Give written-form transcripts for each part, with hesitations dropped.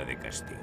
de castigo.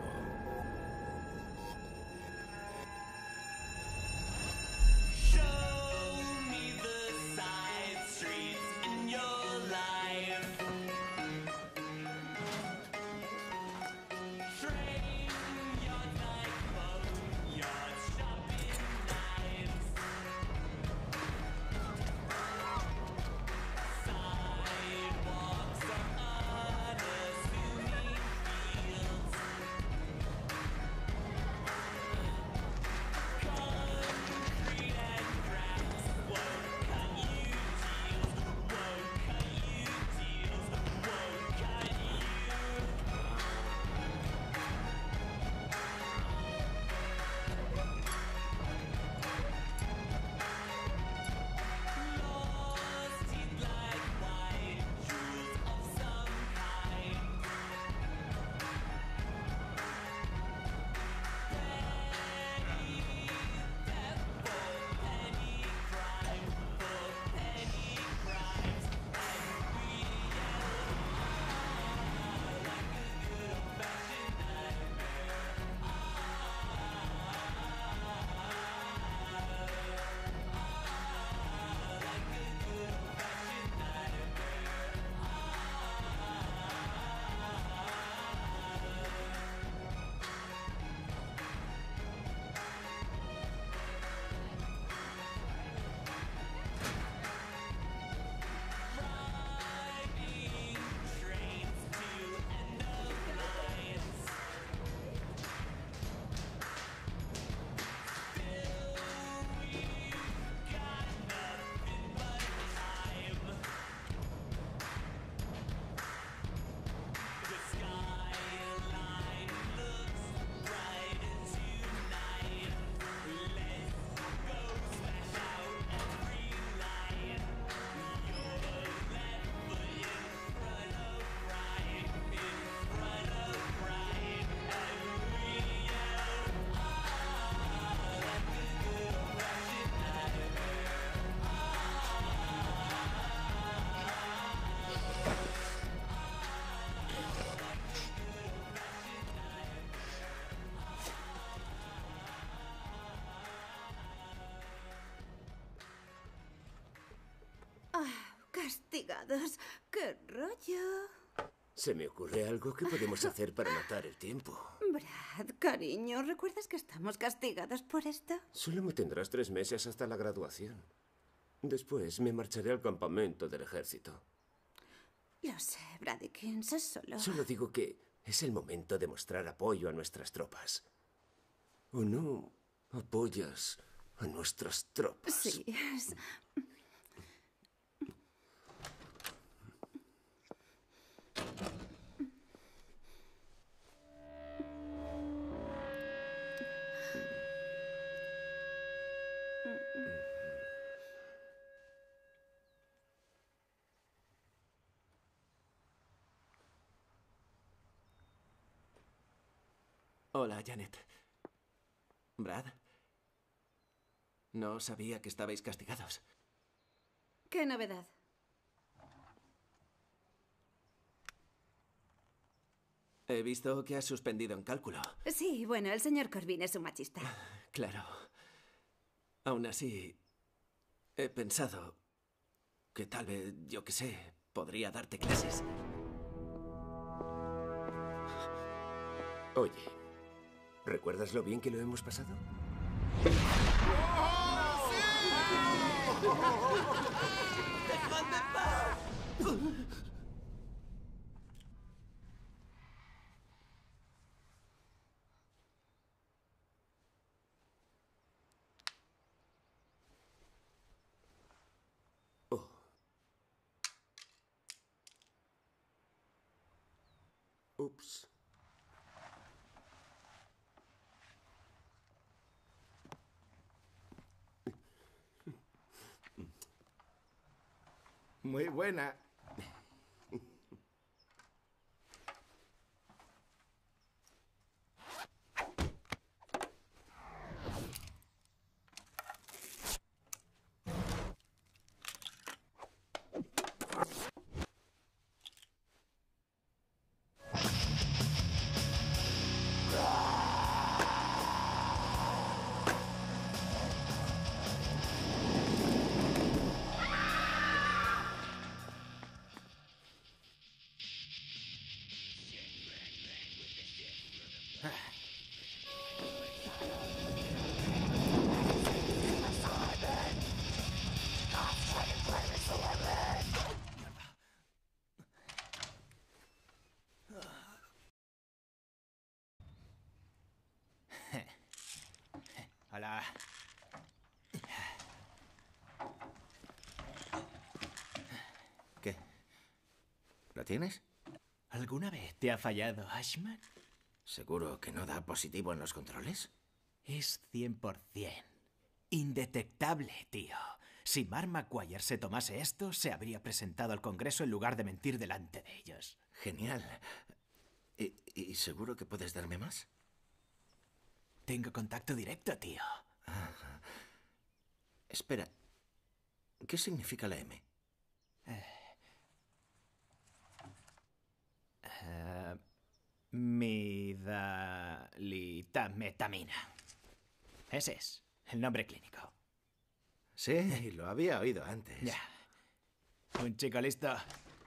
Castigados. ¡Qué rollo! ¿Se me ocurre algo que podemos hacer para matar el tiempo? Brad, cariño, ¿recuerdas que estamos castigados por esto? Solo me tendrás 3 meses hasta la graduación. Después me marcharé al campamento del ejército. Lo sé, Bradykins, es solo... Solo digo que es el momento de mostrar apoyo a nuestras tropas. ¿O no apoyas a nuestras tropas? Sí, es... Hola, Janet. Brad. No sabía que estabais castigados. ¿Qué novedad? He visto que has suspendido en cálculo. Sí, bueno, el señor Corbin es un machista. Claro. Aún así, he pensado que tal vez, yo qué sé, podría darte clases. Oye, ¿recuerdas lo bien que lo hemos pasado? ¡Dejadme en paz! Oh. Ups. Muy buena. Hola. ¿Qué? ¿Lo tienes? ¿Alguna vez te ha fallado, Ashman? ¿Seguro que no da positivo en los controles? Es 100% indetectable, tío. Si Mark McGuire se tomase esto, se habría presentado al Congreso en lugar de mentir delante de ellos. Genial. ¿Y seguro que puedes darme más? Tengo contacto directo, tío. Espera. ¿Qué significa la M? Midalitamina. Ese es el nombre clínico. Sí, lo había oído antes. Ya. Un chico listo.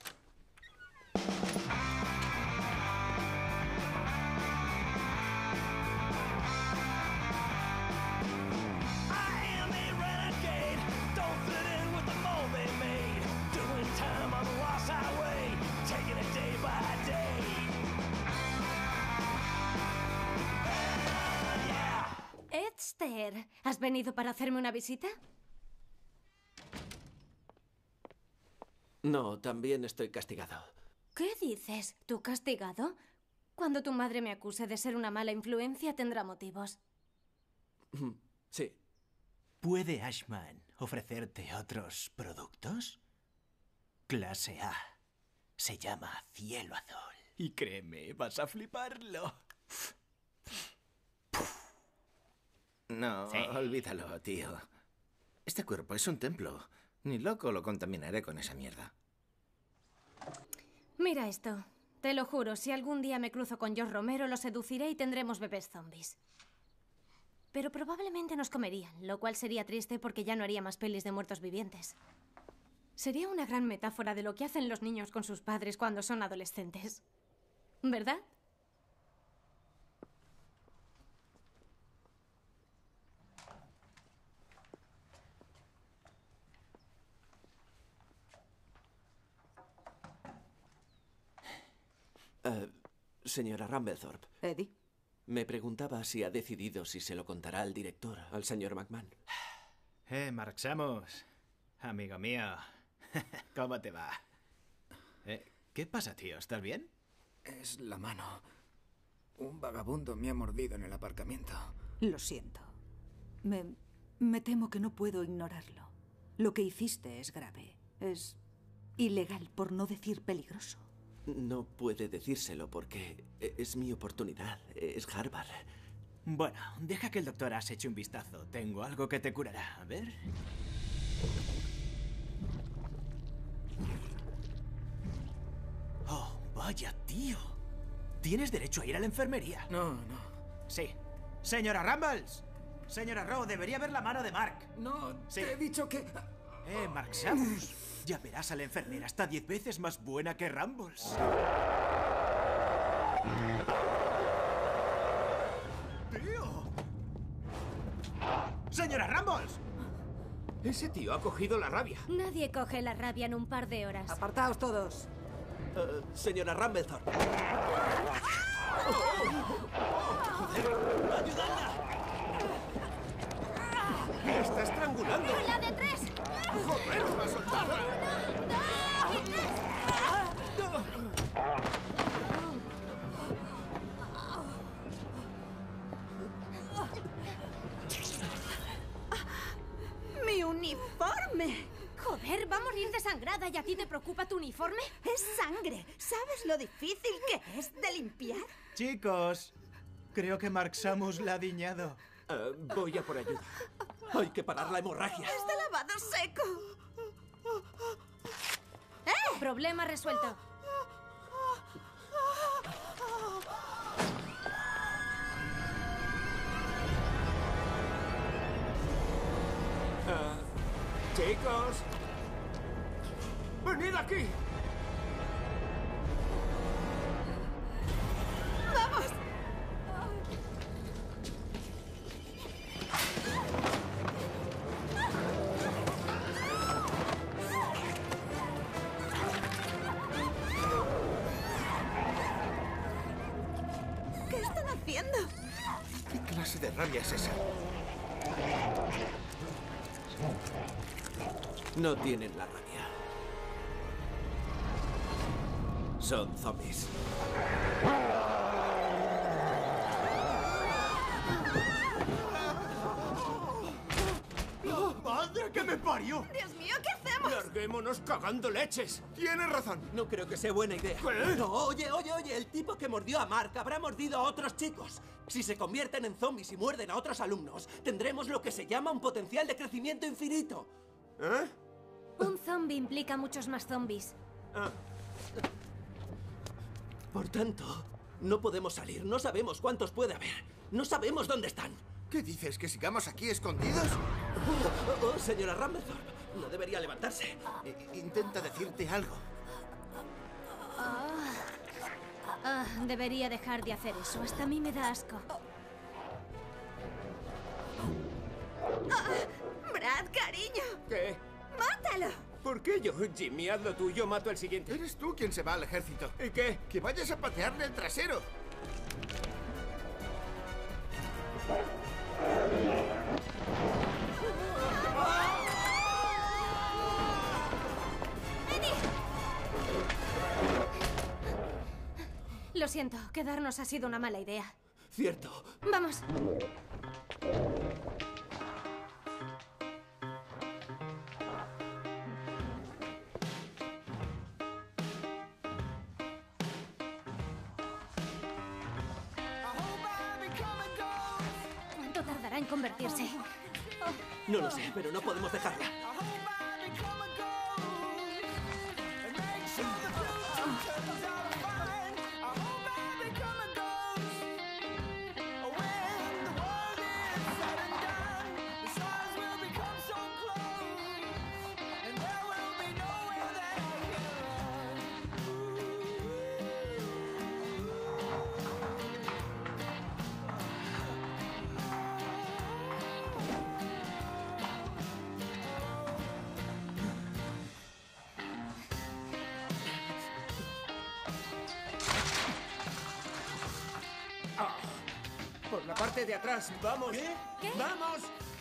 Esther, ¿has venido para hacerme una visita? No, también estoy castigado. ¿Qué dices? ¿Tú castigado? Cuando tu madre me acuse de ser una mala influencia, tendrá motivos. Sí. ¿Puede Ashman ofrecerte otros productos? Clase A. Se llama Cielo Azul. Y créeme, vas a fliparlo. No, Sí. olvídalo, tío. Este cuerpo es un templo. Ni loco lo contaminaré con esa mierda. Mira esto. Te lo juro, si algún día me cruzo con George Romero, lo seduciré y tendremos bebés zombies. Pero probablemente nos comerían, lo cual sería triste porque ya no haría más pelis de muertos vivientes. Sería una gran metáfora de lo que hacen los niños con sus padres cuando son adolescentes. ¿Verdad? Señora Rumbledorp, Eddie. me preguntaba si ha decidido si se lo contará al director, al señor McMahon. Mark Samus. Amigo mío. ¿Cómo te va? ¿Qué pasa, tío? ¿Estás bien? Es la mano. Un vagabundo me ha mordido en el aparcamiento. Lo siento. Me temo que no puedo ignorarlo. Lo que hiciste es grave. Es ilegal, por no decir peligroso. No puede decírselo porque es mi oportunidad. Es Harvard. Bueno, deja que el doctor Ash eche un vistazo. Tengo algo que te curará. A ver. Oh, vaya, tío. Tienes derecho a ir a la enfermería. No, no. Sí. Señora Rumbles. Señora Rowe, debería ver la mano de Mark. No, Sí. te he dicho que... Mark Samus. Ya verás a la enfermera. Está 10 veces más buena que Rumbles. ¡Tío! ¡Señora Rumbles! Ese tío ha cogido la rabia. Nadie coge la rabia en un par de horas. Apartaos todos. Señora Rumbledorp. ¡Me está estrangulando! ¡La de tres! ¡Joder, va a soltarla! ¡Mi uniforme! Joder, va a morir desangrada y a ti te preocupa tu uniforme. Es sangre. ¿Sabes lo difícil que es de limpiar? Chicos, creo que Mark Samus la ha diñado. Voy a por ayuda. Hay que parar la hemorragia. Es de lavado seco. Problema resuelto. ¡Chicos! ¡Venid aquí! ¡Vamos! ¿Qué clase de rabia es esa? No tienen la rabia. Son zombies. ¡Madre que me parió! ¡Dios mío, qué hacemos! ¡Larguémonos cagando leches! Tienes razón. No creo que sea buena idea. ¿Qué? No, oye, el tipo que mordió a Mark habrá mordido a otros chicos. Si se convierten en zombies y muerden a otros alumnos, tendremos lo que se llama un potencial de crecimiento infinito. ¿Eh? Un zombie implica muchos más zombies. Por tanto, no podemos salir. No sabemos cuántos puede haber. No sabemos dónde están. ¿Qué dices? ¿Que sigamos aquí escondidos? Oh, señora Ramberthorpe, no debería levantarse. Intenta decirte algo. Debería dejar de hacer eso. Hasta a mí me da asco. Brad, cariño, ¿Qué? mátalo. ¿Por qué yo? Jimmy, haz lo tuyo, mato al siguiente. Eres tú quien se va al ejército. ¿Y qué? Que vayas a patearle el trasero. Lo siento, quedarnos ha sido una mala idea. Cierto. Vamos. ¿Cuánto tardará en convertirse? No lo sé, pero no podemos dejarla. Por la parte de atrás, vamos. ¿Qué? ¡Vamos!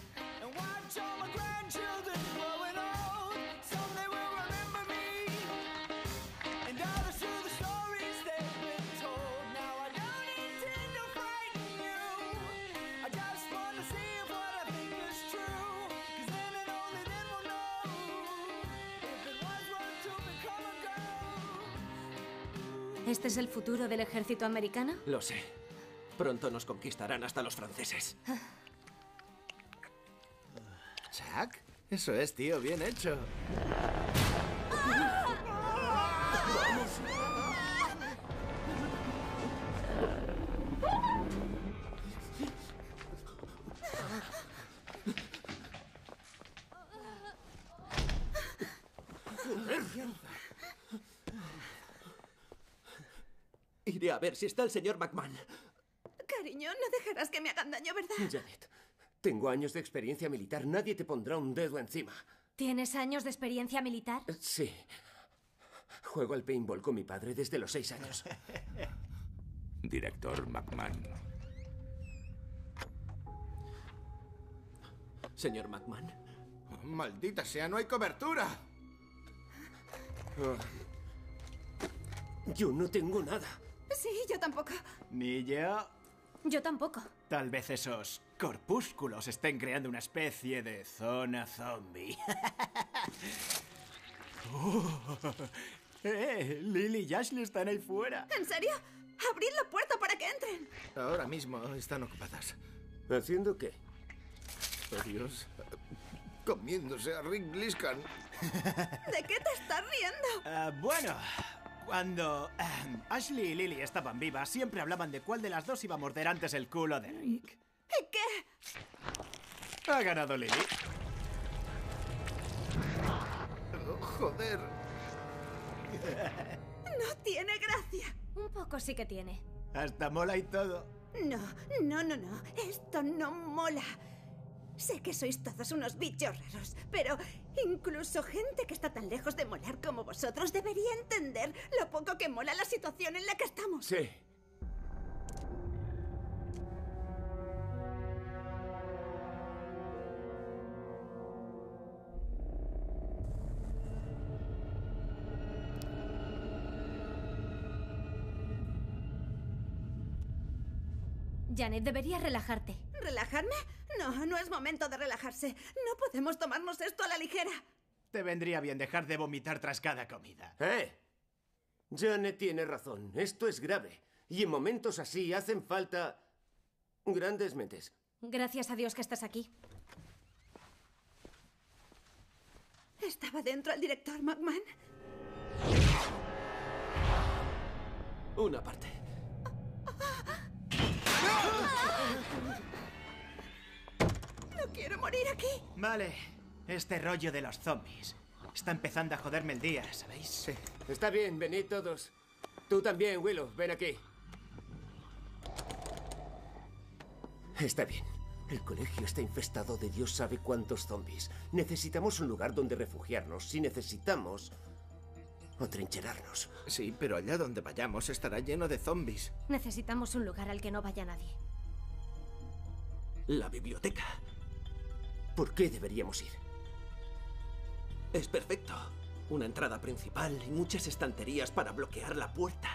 ¿Este es el futuro del ejército americano? Lo sé. Pronto nos conquistarán hasta los franceses. ¿Chuck? Eso es, tío. Bien hecho. Iré a ver si está el señor McMahon. Cariño, no dejarás que me hagan daño, ¿verdad? Janet, tengo años de experiencia militar. Nadie te pondrá un dedo encima. ¿Tienes años de experiencia militar? Sí. Juego al paintball con mi padre desde los 6 años. Director McMahon. Señor McMahon. Oh, maldita sea, no hay cobertura. Yo no tengo nada. Sí, yo tampoco. Ni yo. Yo tampoco. Tal vez esos corpúsculos estén creando una especie de zona zombie. Lily y Ashley están ahí fuera. ¿En serio? ¡Abrid la puerta para que entren! Ahora mismo están ocupadas. ¿Haciendo qué? Oh, Dios. Comiéndose a Rick Bliscan. ¿De qué te estás riendo? Bueno, cuando Ashley y Lily estaban vivas, siempre hablaban de cuál de las dos iba a morder antes el culo de Rick. ¿Y qué? Ha ganado Lily. Oh, joder. No tiene gracia. Un poco sí que tiene. Hasta mola y todo. No. Esto no mola. Sé que sois todos unos bichos raros, pero incluso gente que está tan lejos de molar como vosotros debería entender lo poco que mola la situación en la que estamos. Sí. Janet, deberías relajarte. ¿Relajarme? No, no es momento de relajarse. No podemos tomarnos esto a la ligera. Te vendría bien dejar de vomitar tras cada comida. Janet tiene razón. Esto es grave. Y en momentos así hacen falta grandes mentes. Gracias a Dios que estás aquí. ¿Estaba dentro el director McMahon? Una parte. No quiero morir aquí. Vale, este rollo de los zombies está empezando a joderme el día, ¿sabéis? Sí. Está bien, venid todos. Tú también, Willow, ven aquí. Está bien. El colegio está infestado de Dios sabe cuántos zombies. Necesitamos un lugar donde refugiarnos. Si necesitamos atrincherarnos. Sí, pero allá donde vayamos estará lleno de zombies. Necesitamos un lugar al que no vaya nadie. La biblioteca. ¿Por qué deberíamos ir? Es perfecto. Una entrada principal y muchas estanterías para bloquear la puerta.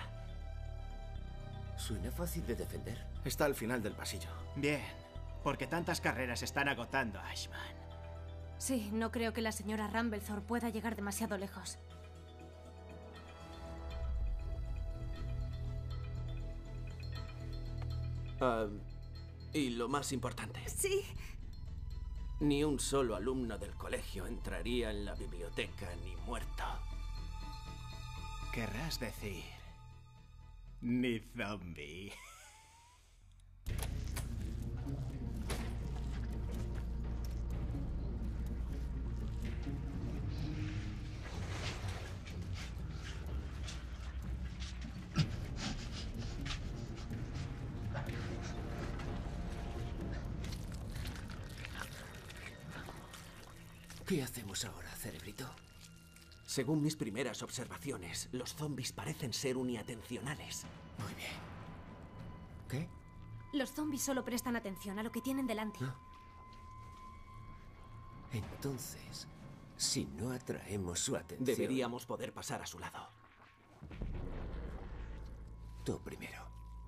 Suena fácil de defender. Está al final del pasillo. Bien, porque tantas carreras están agotando a Ashman. Sí, no creo que la señora Rumblethorpe pueda llegar demasiado lejos. Y lo más importante, Sí. ni un solo alumno del colegio entraría en la biblioteca ni muerto. Querrás decir... ni zombie. ¿Qué hacemos ahora, cerebrito? Según mis primeras observaciones, los zombies parecen ser uniatencionales. Muy bien. ¿Qué? Los zombies solo prestan atención a lo que tienen delante. Entonces, si no atraemos su atención... Deberíamos poder pasar a su lado. Tú primero.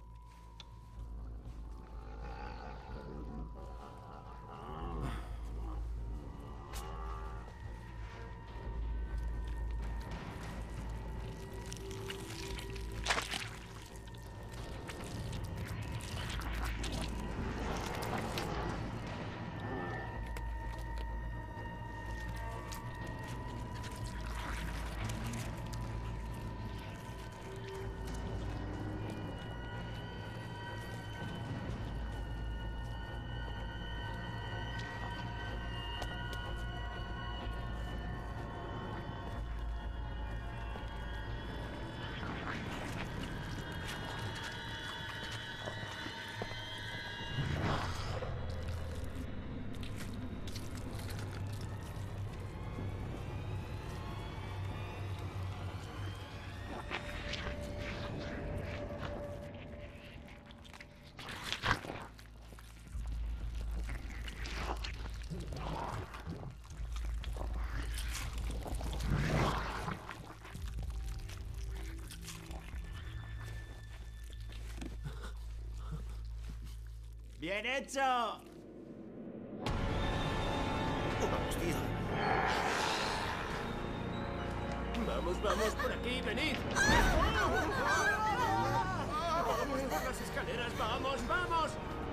¡Bien hecho! Vamos, tío. Vamos, vamos, por aquí, venid. Vamos por las escaleras, vamos, vamos.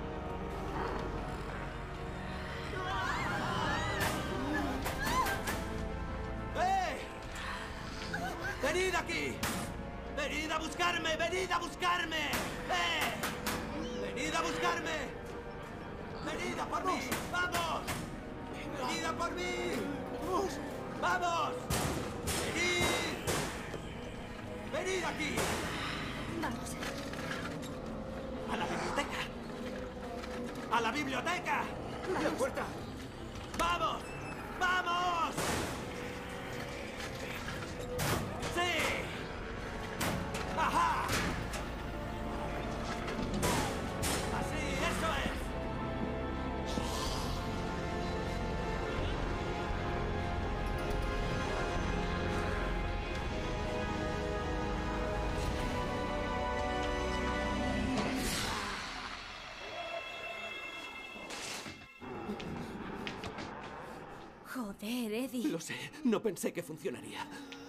¡Venid aquí! ¡Venid a buscarme! ¡Venid a buscarme! ¡Venid a buscarme! ¡Venid a por mí! ¡Vamos! ¡Venid a por mí! ¡Vamos! ¡Venid! ¡Venid aquí! Vamos. ¡A la biblioteca! ¡A la biblioteca! ¡La puerta! ¡Vamos! ¡Vamos! ¡Sí! ¡Ajá! ¡Así! ¡Eso es! Joder, Eddie. Lo sé, no pensé que funcionaría.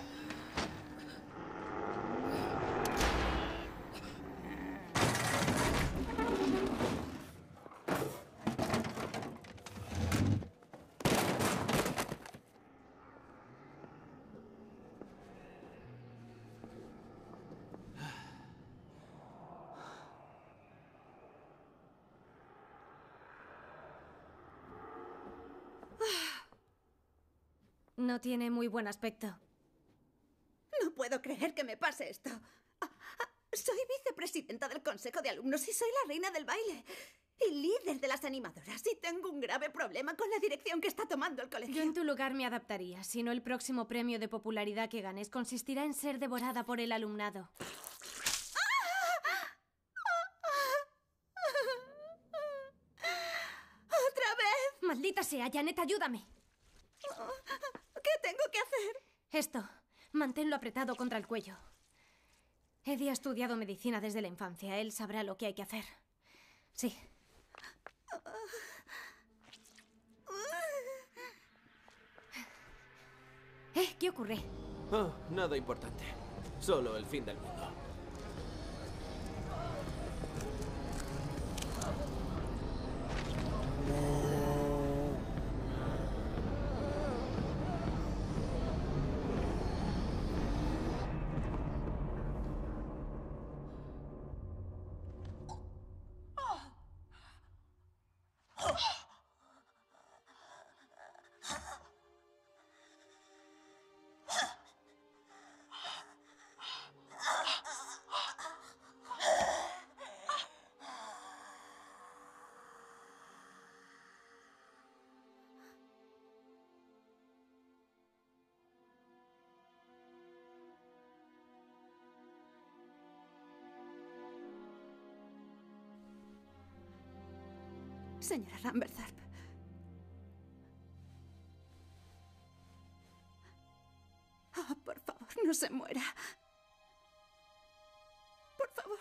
No tiene muy buen aspecto. No puedo creer que me pase esto. Soy vicepresidenta del consejo de alumnos y soy la reina del baile. Y líder de las animadoras. Y tengo un grave problema con la dirección que está tomando el colegio. Yo en tu lugar me adaptaría, si no el próximo premio de popularidad que ganes consistirá en ser devorada por el alumnado. ¡Otra vez! ¡Maldita sea, Janet, ayúdame! ¿Qué tengo que hacer? Esto, manténlo apretado contra el cuello. Eddie ha estudiado medicina desde la infancia. Él sabrá lo que hay que hacer. Sí. ¿Qué ocurre? Oh, nada importante. Solo el fin del mundo. Señora Rambertharp. Oh, por favor, no se muera. Por favor.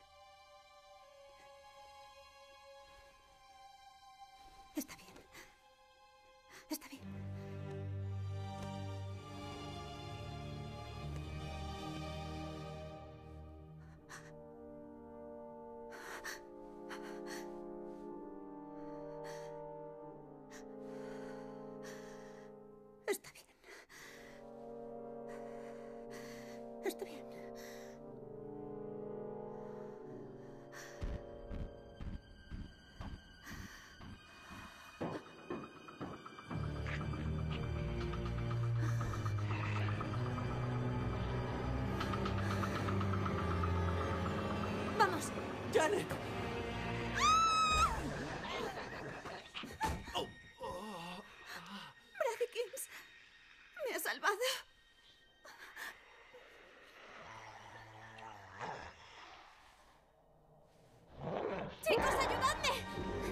Está bien. Está bien. Está bien. Está bien. ¡Vamos! ¡Janet! Braddikins, me ha salvado. ¡Chicos, ayudadme!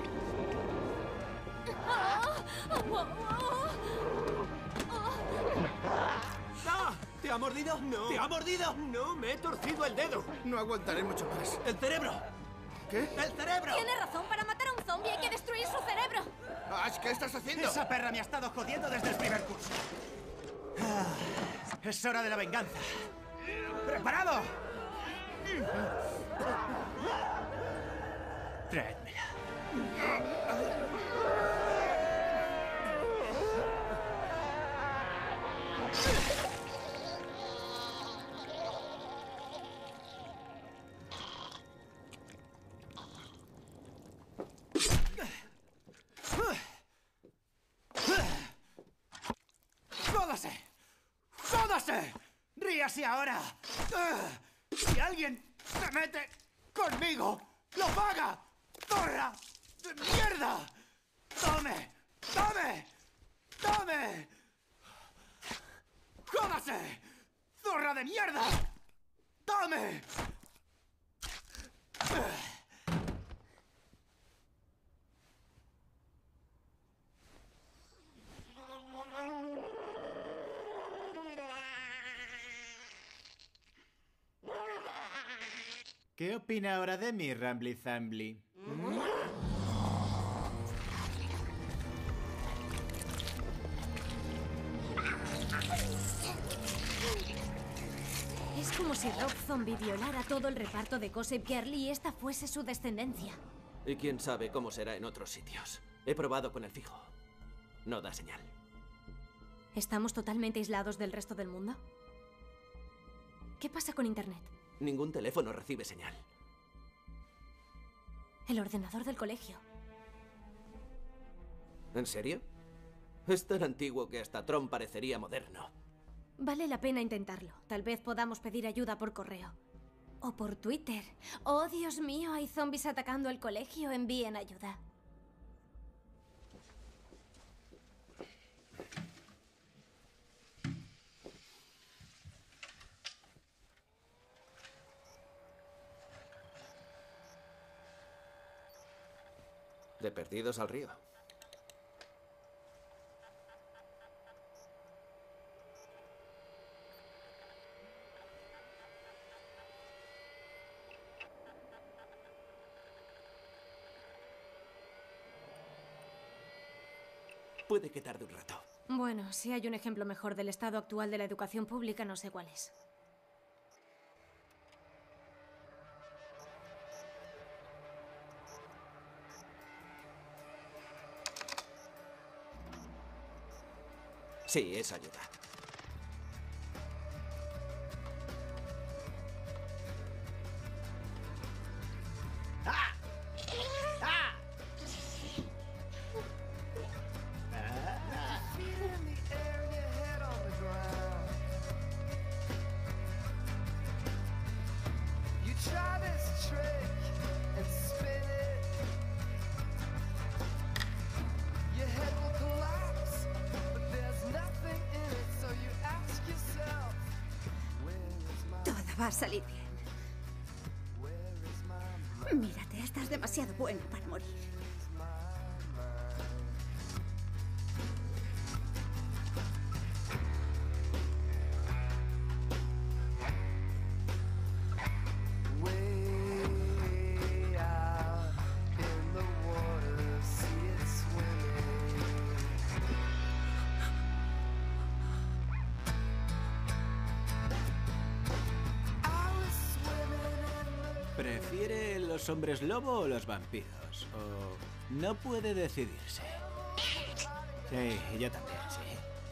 ¡Ah! ¿Te ha mordido? No. ¿Te ha mordido? No, me he torcido el dedo. No aguantaré mucho más. ¡El cerebro! ¿Qué? ¡El cerebro! Tiene razón, para matar a un zombie hay que destruir su cerebro. Ash, ¿qué estás haciendo? Esa perra me ha estado jodiendo desde el primer curso. Es hora de la venganza. ¿Preparado? Traédmela. ¡Jódase! ¡Jódase! ¡Ríase ahora! Si alguien se mete conmigo, ¡lo paga! ¡Zorra de mierda! ¡Tome! ¡Tome! ¡Tome! ¡Jódase! ¡Zorra de mierda! ¡Tome! ¿Qué opina ahora de mí, Rambly Zambly? como si Rob Zombie violara todo el reparto de Gossip Girl y esta fuese su descendencia. Y quién sabe cómo será en otros sitios. He probado con el fijo. No da señal. ¿Estamos totalmente aislados del resto del mundo? ¿Qué pasa con Internet? Ningún teléfono recibe señal. El ordenador del colegio. ¿En serio? Es tan antiguo que hasta Tron parecería moderno. Vale la pena intentarlo. Tal vez podamos pedir ayuda por correo. O por Twitter. Oh, Dios mío, hay zombies atacando el colegio. Envíen ayuda. De perdidos al río. Puede que tarde un rato. Bueno, si hay un ejemplo mejor del estado actual de la educación pública, no sé cuál es. Sí, es ayuda. Todo va a salir bien. Mírate, estás demasiado bueno para morir. ¿Prefiere los hombres lobo o los vampiros? ¿O no puede decidirse? Sí, yo también, sí.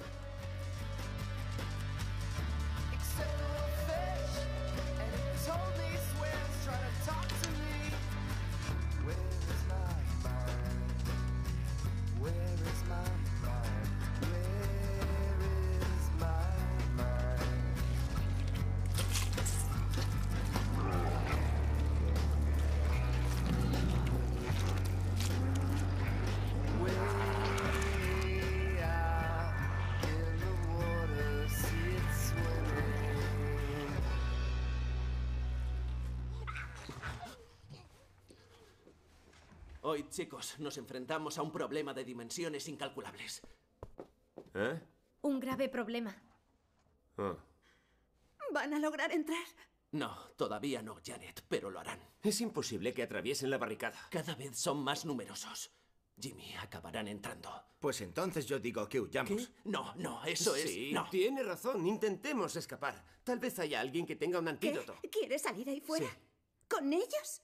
Hoy, chicos, nos enfrentamos a un problema de dimensiones incalculables. ¿Eh? Un grave problema. Ah. ¿Van a lograr entrar? No, todavía no, Janet, pero lo harán. Es imposible que atraviesen la barricada. Cada vez son más numerosos. Jimmy, acabarán entrando. Pues entonces yo digo que huyamos. ¿Qué? No, no, eso Sí, es... No. tiene razón. Intentemos escapar. Tal vez haya alguien que tenga un ¿Qué? antídoto. ¿Quieres salir ahí fuera? Sí. ¿Con ellos?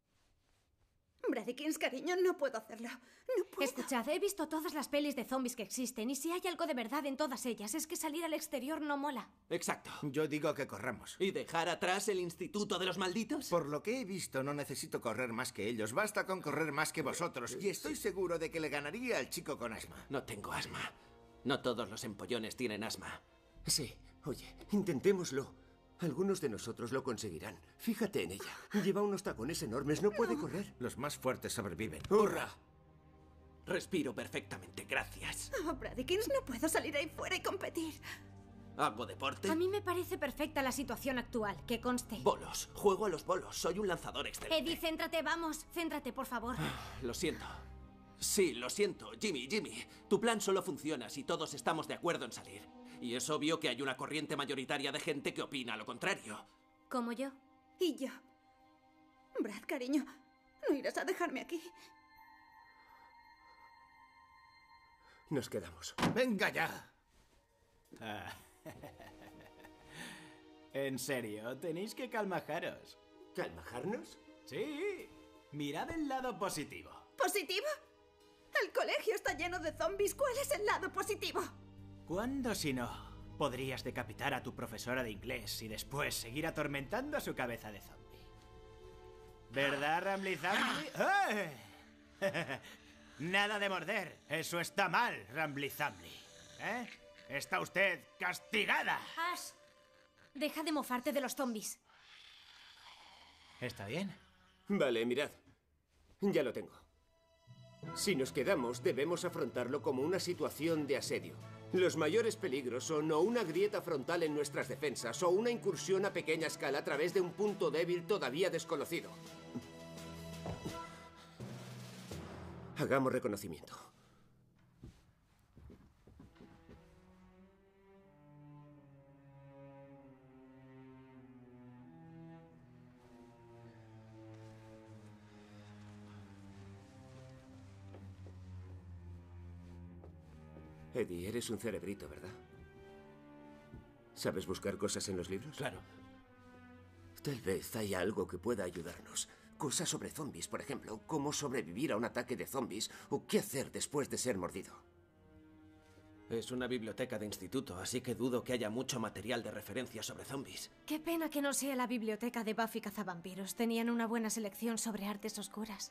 Bradykins, cariño, no puedo hacerlo. No puedo. Escuchad, he visto todas las pelis de zombies que existen y si hay algo de verdad en todas ellas es que salir al exterior no mola. Exacto. Yo digo que corramos. ¿Y dejar atrás el Instituto de los Malditos? Por lo que he visto, no necesito correr más que ellos. Basta con correr más que vosotros. Y estoy seguro de que le ganaría al chico con asma. No tengo asma. No todos los empollones tienen asma. Sí, oye, intentémoslo. Algunos de nosotros lo conseguirán. Fíjate en ella. Lleva unos tacones enormes, no puede correr. Los más fuertes sobreviven. ¡Hurra! Respiro perfectamente, gracias. Oh, Bradykins, no puedo salir ahí fuera y competir. ¿Hago deporte? A mí me parece perfecta la situación actual, que conste. Bolos. Juego a los bolos. Soy un lanzador excelente. Eddie, céntrate, vamos. Céntrate, por favor. Lo siento. Sí, lo siento. Jimmy, tu plan solo funciona si todos estamos de acuerdo en salir. Y es obvio que hay una corriente mayoritaria de gente que opina lo contrario. Como yo. Y yo. Brad, cariño, no irás a dejarme aquí. Nos quedamos. ¡Venga ya! En serio, tenéis que calmajaros. ¿Calmajarnos? Sí. Mirad el lado positivo. ¿Positivo? El colegio está lleno de zombies. ¿Cuál es el lado positivo? ¿Cuándo si no? Podrías decapitar a tu profesora de inglés y después seguir atormentando a su cabeza de zombie. ¿Verdad, Ramly Zambly? ¡Eh! Nada de morder. Eso está mal, Ramly Zambly. ¿Eh? Está usted castigada. Ash, deja de mofarte de los zombies. ¿Está bien? Vale, mirad. Ya lo tengo. Si nos quedamos, debemos afrontarlo como una situación de asedio. Los mayores peligros son o una grieta frontal en nuestras defensas o una incursión a pequeña escala a través de un punto débil todavía desconocido. Hagamos reconocimiento. Eddie, eres un cerebrito, ¿verdad? ¿Sabes buscar cosas en los libros? Claro. Tal vez hay algo que pueda ayudarnos. Cosas sobre zombies, por ejemplo. Cómo sobrevivir a un ataque de zombies o qué hacer después de ser mordido. Es una biblioteca de instituto, así que dudo que haya mucho material de referencia sobre zombies. Qué pena que no sea la biblioteca de Buffy Cazavampiros. Tenían una buena selección sobre artes oscuras.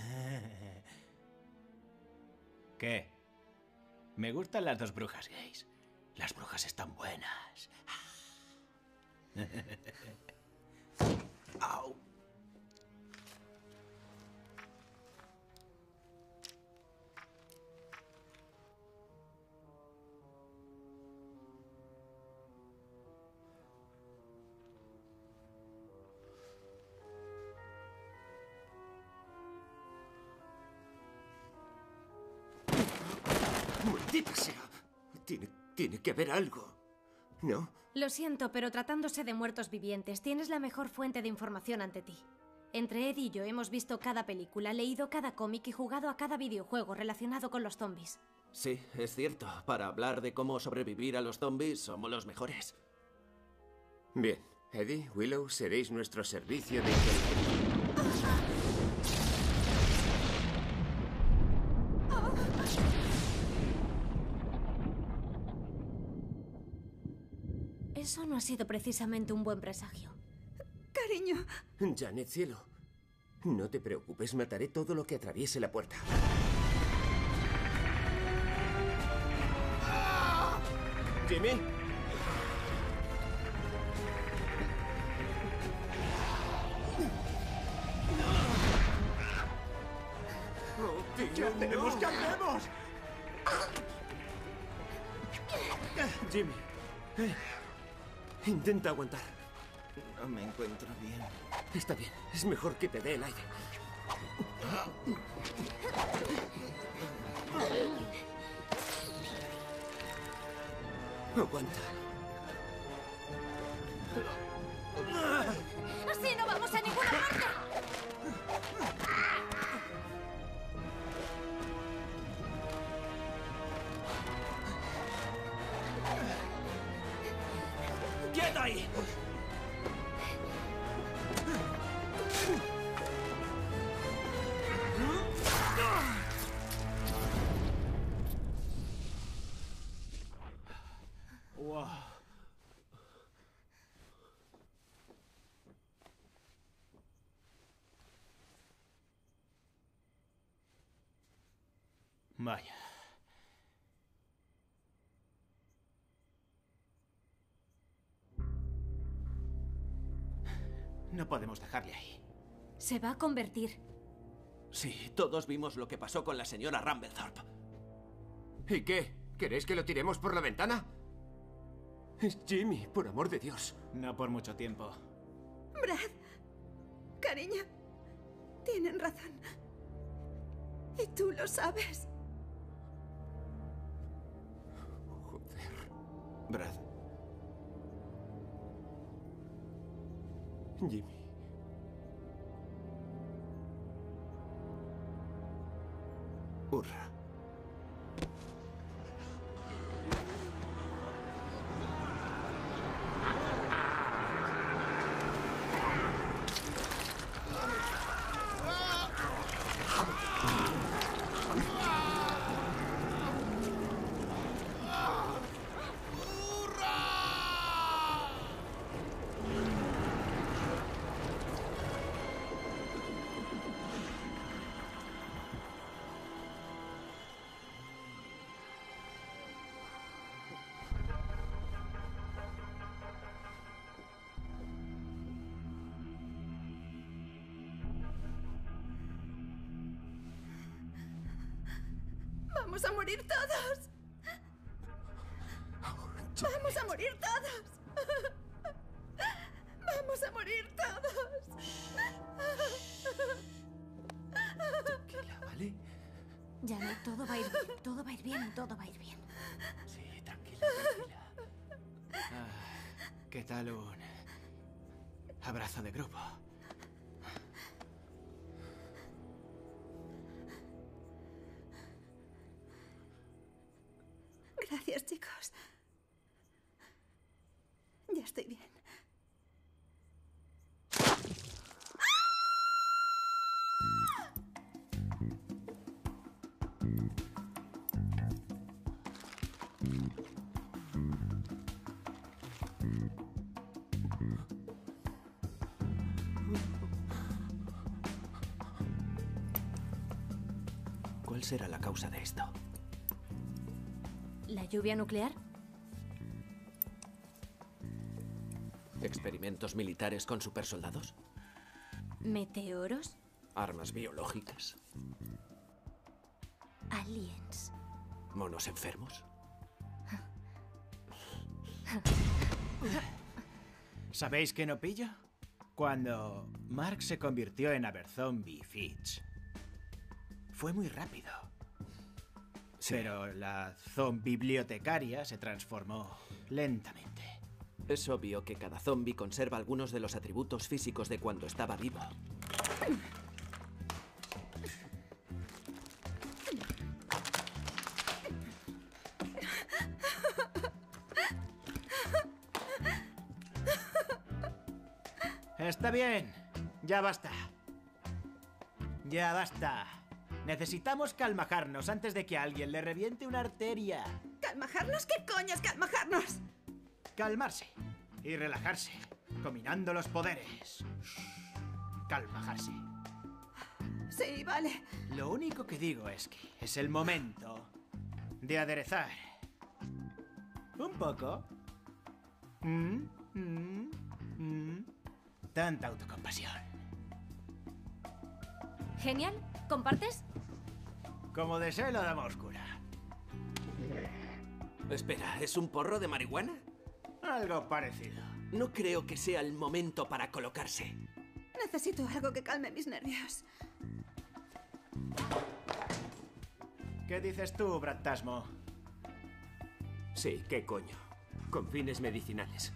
¿Qué? Me gustan las dos brujas gays. Las brujas están buenas. Au. ¡Maldita sea! Tiene que haber algo. ¿No? Lo siento, pero tratándose de muertos vivientes, tienes la mejor fuente de información ante ti. Entre Ed y yo hemos visto cada película, leído cada cómic y jugado a cada videojuego relacionado con los zombies. Sí, es cierto. Para hablar de cómo sobrevivir a los zombies, somos los mejores. Bien. Eddie, Willow, seréis nuestro servicio de inteligencia. Eso no ha sido precisamente un buen presagio. Cariño. Janet, cielo. No te preocupes, mataré todo lo que atraviese la puerta. Jimmy. Oh, tío, ¿Qué hacemos? ¿Qué hacemos? Jimmy. Intenta aguantar. No me encuentro bien. Está bien. Es mejor que te dé el aire. Aguanta. ¡Así no vamos a ninguna parte! ¡Quieta ahí! Wow. Vaya. No podemos dejarle ahí. Se va a convertir. Sí, todos vimos lo que pasó con la señora Rumbledorp. ¿Y qué? ¿Queréis que lo tiremos por la ventana? Es Jimmy, por amor de Dios. No por mucho tiempo. Brad. Cariño. Tienen razón. Y tú lo sabes. Joder. Brad. Jimmy. Hurra. Vamos a morir todos. Vamos a morir todos. Vamos a morir todos. Tranquila, ¿vale? Janet, todo va a ir bien, todo va a ir bien, todo va a ir bien. Sí, tranquila, tranquila. ¿Qué tal un abrazo de grupo? Gracias, chicos. Ya estoy bien. ¿Cuál será la causa de esto? ¿La lluvia nuclear? ¿Experimentos militares con supersoldados? ¿Meteoros? ¿Armas biológicas? ¿Aliens? ¿Monos enfermos? ¿Sabéis qué no pillo? Cuando Mark se convirtió en Aberzombie Fitch, fue muy rápido. Sí. Pero la zombibliotecaria se transformó lentamente. Es obvio que cada zombie conserva algunos de los atributos físicos de cuando estaba vivo. Está bien. Ya basta. Ya basta. Necesitamos calmajarnos antes de que a alguien le reviente una arteria. ¿Calmajarnos? ¿Qué coño es calmajarnos? Calmarse y relajarse, combinando los poderes. Calmajarse. Sí, vale. Lo único que digo es que es el momento de aderezar un poco. Tanta autocompasión. Genial. ¿Compartes? Como desee la dama oscura. Espera, ¿es un porro de marihuana? Algo parecido. No creo que sea el momento para colocarse. Necesito algo que calme mis nervios. ¿Qué dices tú, Brantasmo? Sí, ¿qué coño? Con fines medicinales.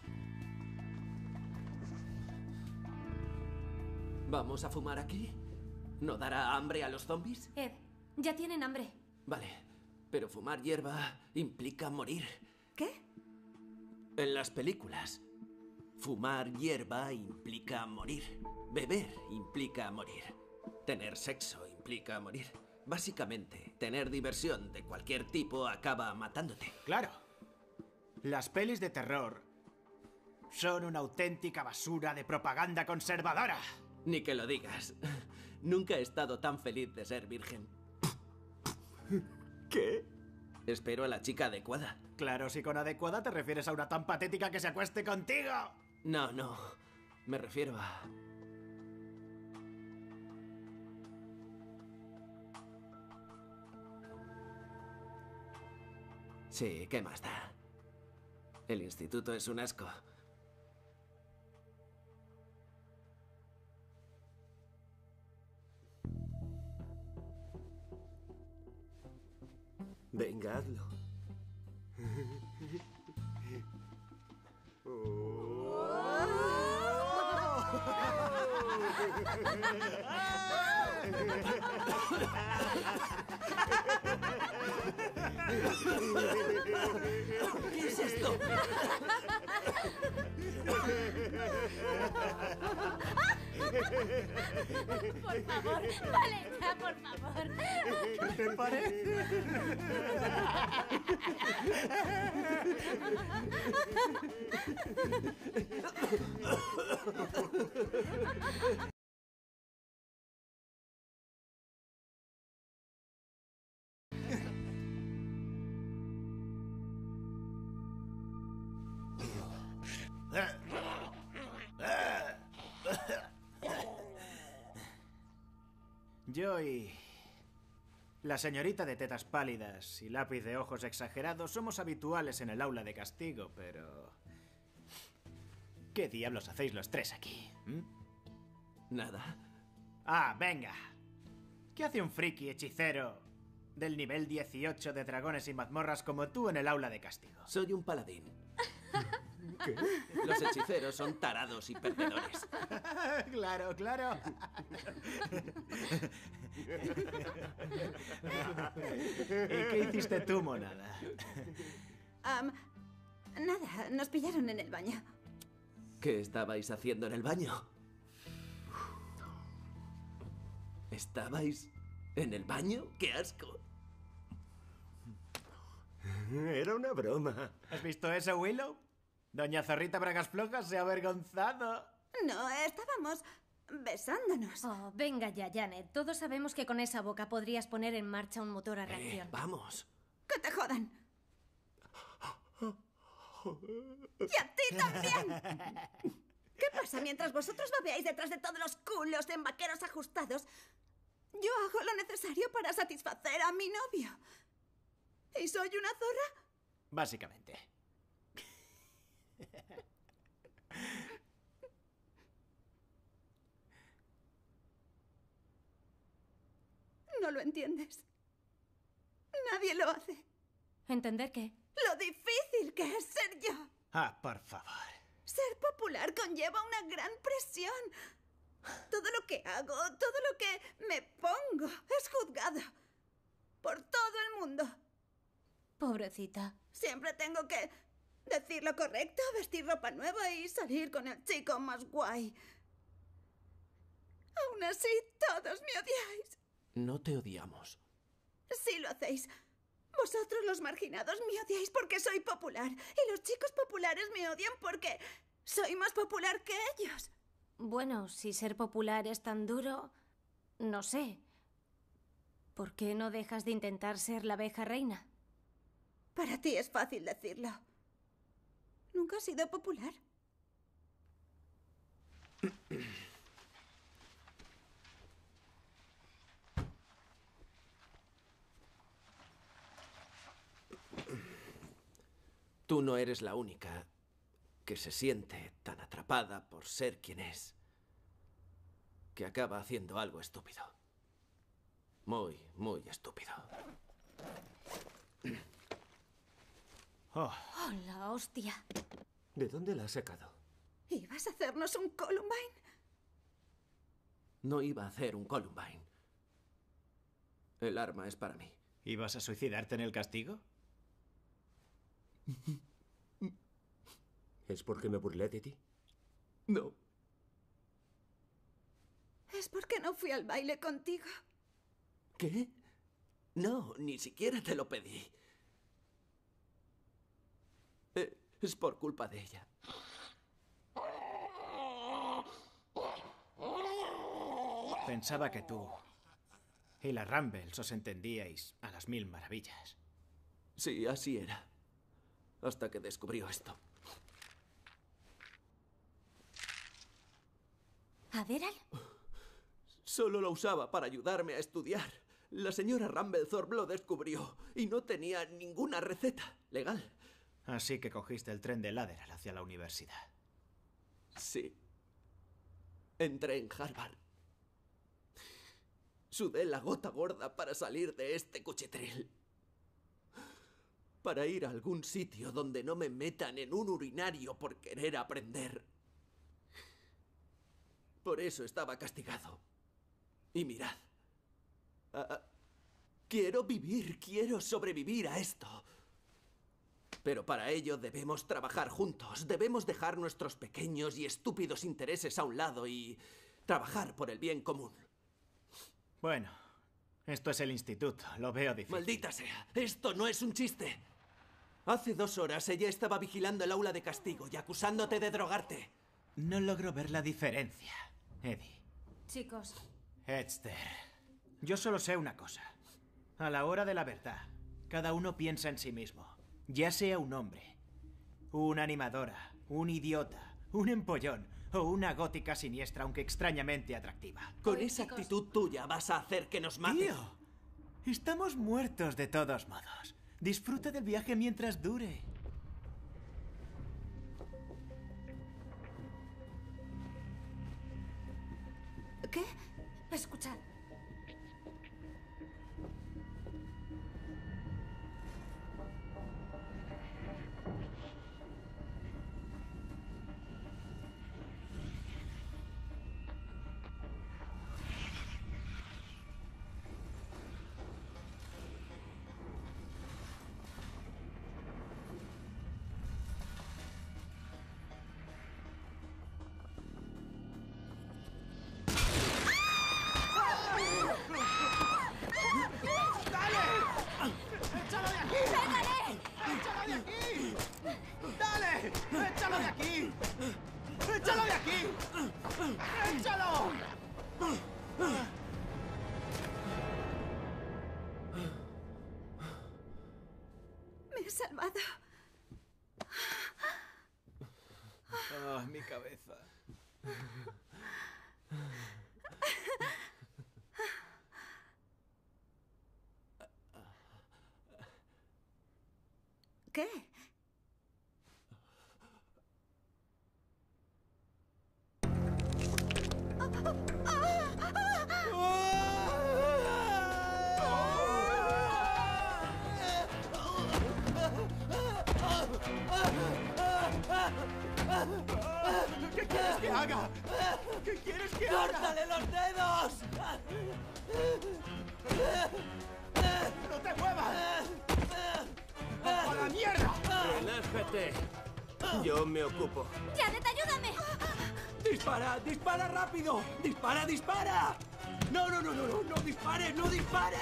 ¿Vamos a fumar aquí? ¿No dará hambre a los zombies? Ed, ya tienen hambre. Vale, pero fumar hierba implica morir. ¿Qué? En las películas, fumar hierba implica morir. Beber implica morir. Tener sexo implica morir. Básicamente, tener diversión de cualquier tipo acaba matándote. Claro. Las pelis de terror son una auténtica basura de propaganda conservadora. Ni que lo digas. Nunca he estado tan feliz de ser virgen. ¿Qué? Espero a la chica adecuada. Claro, si con adecuada te refieres a una tan patética que se acueste contigo. No, no. Me refiero a... Sí, ¿qué más da? El instituto es un asco. Venga, hazlo. ¿Qué es esto? Por favor, vale, ya, por favor. ¿Qué te parece? La señorita de tetas pálidas y lápiz de ojos exagerados somos habituales en el aula de castigo, pero... ¿Qué diablos hacéis los tres aquí? Nada. Ah, venga. ¿Qué hace un friki hechicero del nivel 18 de dragones y mazmorras como tú en el aula de castigo? Soy un paladín. ¿Qué? Los hechiceros son tarados y perdedores. Claro, claro. ¿Y qué hiciste tú, monada? Nada, nos pillaron en el baño. ¿Qué estabais haciendo en el baño? ¿Estabais en el baño? ¡Qué asco! Era una broma. ¿Has visto eso, Willow? Doña Zorrita Bragas Flojas se ha avergonzado. No, estábamos besándonos. Oh, venga ya, Janet. Todos sabemos que con esa boca podrías poner en marcha un motor a reacción. Vamos. ¡Que te jodan! ¡Y a ti también! ¿Qué pasa? Mientras vosotros babeáis detrás de todos los culos de vaqueros ajustados, yo hago lo necesario para satisfacer a mi novio. ¿Y soy una zorra? Básicamente. No lo entiendes. Nadie lo hace. ¿Entender qué? Lo difícil que es ser yo. Ah, por favor. Ser popular conlleva una gran presión. Todo lo que hago, todo lo que me pongo es juzgado por todo el mundo. Pobrecita. Siempre tengo que decir lo correcto, vestir ropa nueva y salir con el chico más guay. Aún así, todos me odiáis. No te odiamos. Sí lo hacéis. Vosotros, los marginados, me odiáis porque soy popular. Y los chicos populares me odian porque soy más popular que ellos. Bueno, si ser popular es tan duro, no sé. ¿Por qué no dejas de intentar ser la abeja reina? Para ti es fácil decirlo. ¿Nunca has sido popular? Tú no eres la única que se siente tan atrapada por ser quien es, que acaba haciendo algo estúpido. Muy, muy estúpido. Oh. ¡Oh, la hostia! ¿De dónde la has sacado? ¿Ibas a hacernos un Columbine? No iba a hacer un Columbine. El arma es para mí. ¿Ibas a suicidarte en el castigo? ¿Es porque me burlé de ti? No. Es porque no fui al baile contigo. ¿Qué? No, ni siquiera te lo pedí. Es por culpa de ella. Pensaba que tú y la Rumbles os entendíais a las 1000 maravillas. Sí, así era. Hasta que descubrió esto. ¿Adderall? Solo lo usaba para ayudarme a estudiar. La señora Rumblethorpe lo descubrió y no tenía ninguna receta legal. Así que cogiste el tren de Adderall hacia la universidad. Sí. Entré en Harvard. Sudé la gota gorda para salir de este cuchitril. Para ir a algún sitio donde no me metan en un urinario por querer aprender. Por eso estaba castigado. Y mirad. Quiero vivir, quiero sobrevivir a esto. Pero para ello debemos trabajar juntos. Debemos dejar nuestros pequeños y estúpidos intereses a un lado y trabajar por el bien común. Bueno, esto es el instituto. Lo veo difícil. ¡Maldita sea! ¡Esto no es un chiste! Hace 2 horas ella estaba vigilando el aula de castigo y acusándote de drogarte. No logro ver la diferencia, Eddie. Chicos. Exter, yo solo sé una cosa. A la hora de la verdad, cada uno piensa en sí mismo. Ya sea un hombre, una animadora, un idiota, un empollón o una gótica siniestra, aunque extrañamente atractiva. Con Oye, esa chicos. actitud tuya vas a hacer que nos maten. ¡Tío! Estamos muertos de todos modos. Disfruta del viaje mientras dure. ¿Qué? Escuchad. Me he salvado. Ah, mi cabeza. ¿Qué? ¿Qué quieres que haga? ¿Qué quieres que haga? ¡Córtale los dedos! ¡No te muevas! ¡A la mierda! Relájate. Yo me ocupo. ¡Janet, ayúdame! ¡Dispara! ¡Dispara rápido! ¡Dispara, dispara! ¡No, no, no, no, no! ¡No dispares, no dispares!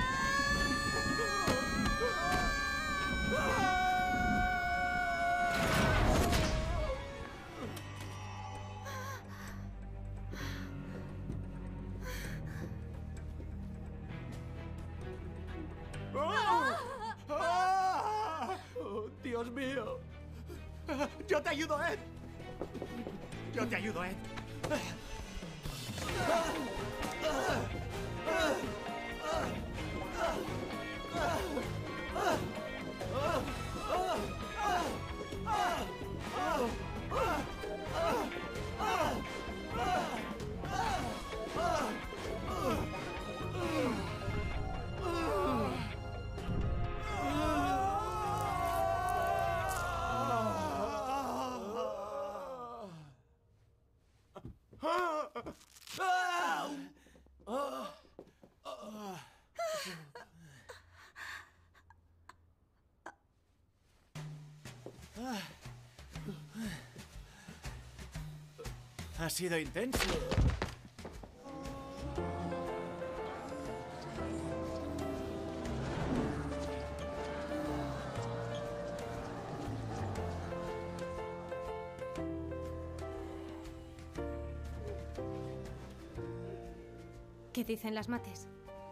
¡Oh, Dios mío! ¡Yo te ayudo, Ed! ¡Yo te ayudo, Ed! Ha sido intenso. ¿Qué dicen las mates?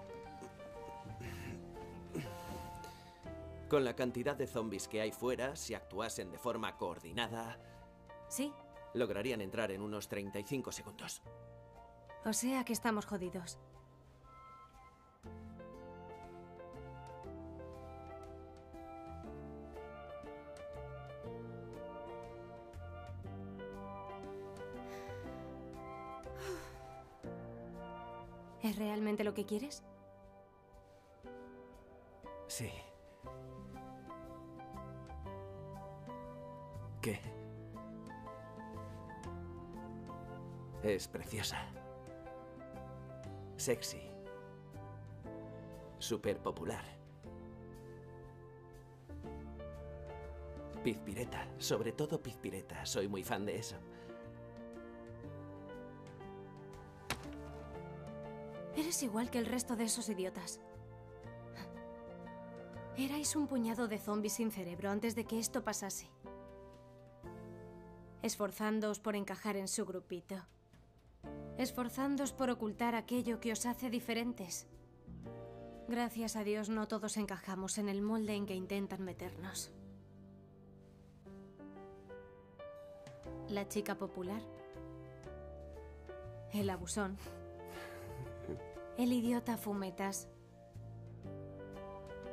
Con la cantidad de zombies que hay fuera, si actuasen de forma coordinada, Sí. lograrían entrar en unos 35 segundos. O sea que estamos jodidos. ¿Es realmente lo que quieres? Sí. ¿Qué? Es preciosa. Sexy. Súper popular. Pizpireta. Sobre todo pizpireta. Soy muy fan de eso. Eres igual que el resto de esos idiotas. Erais un puñado de zombies sin cerebro antes de que esto pasase. Esforzándoos por encajar en su grupito. Esforzándoos por ocultar aquello que os hace diferentes. Gracias a Dios no todos encajamos en el molde en que intentan meternos. La chica popular. El abusón. El idiota fumetas.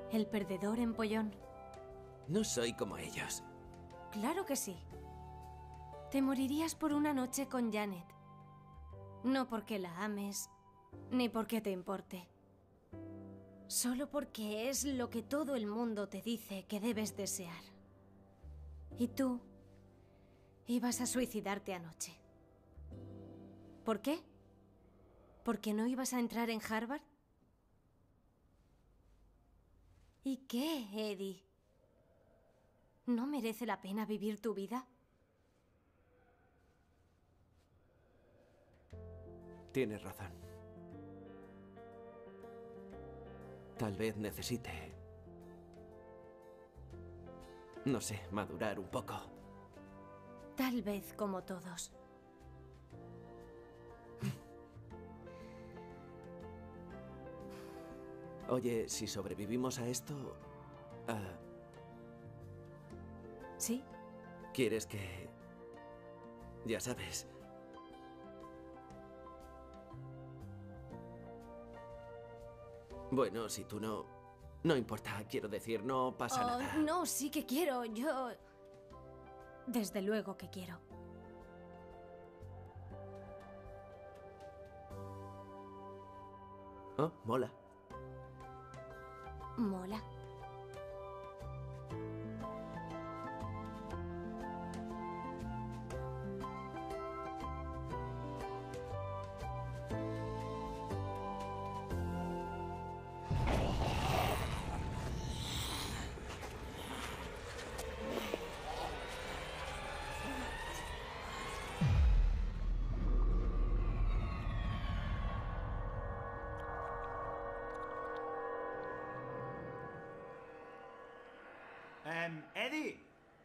El perdedor empollón. No soy como ellos. Claro que sí. Te morirías por una noche con Janet. No porque la ames, ni porque te importe. Solo porque es lo que todo el mundo te dice que debes desear. Y tú ibas a suicidarte anoche. ¿Por qué? ¿Porque no ibas a entrar en Harvard? ¿Y qué, Eddie? ¿No merece la pena vivir tu vida? Tienes razón. Tal vez necesite... no sé, madurar un poco. Tal vez como todos. Oye, si sobrevivimos a esto... ¿Sí? ¿Quieres que...? Ya sabes... Bueno, si tú no... No importa, quiero decir, no pasa nada. No, sí que quiero, yo... Desde luego que quiero. Oh, mola. Mola. Eddie.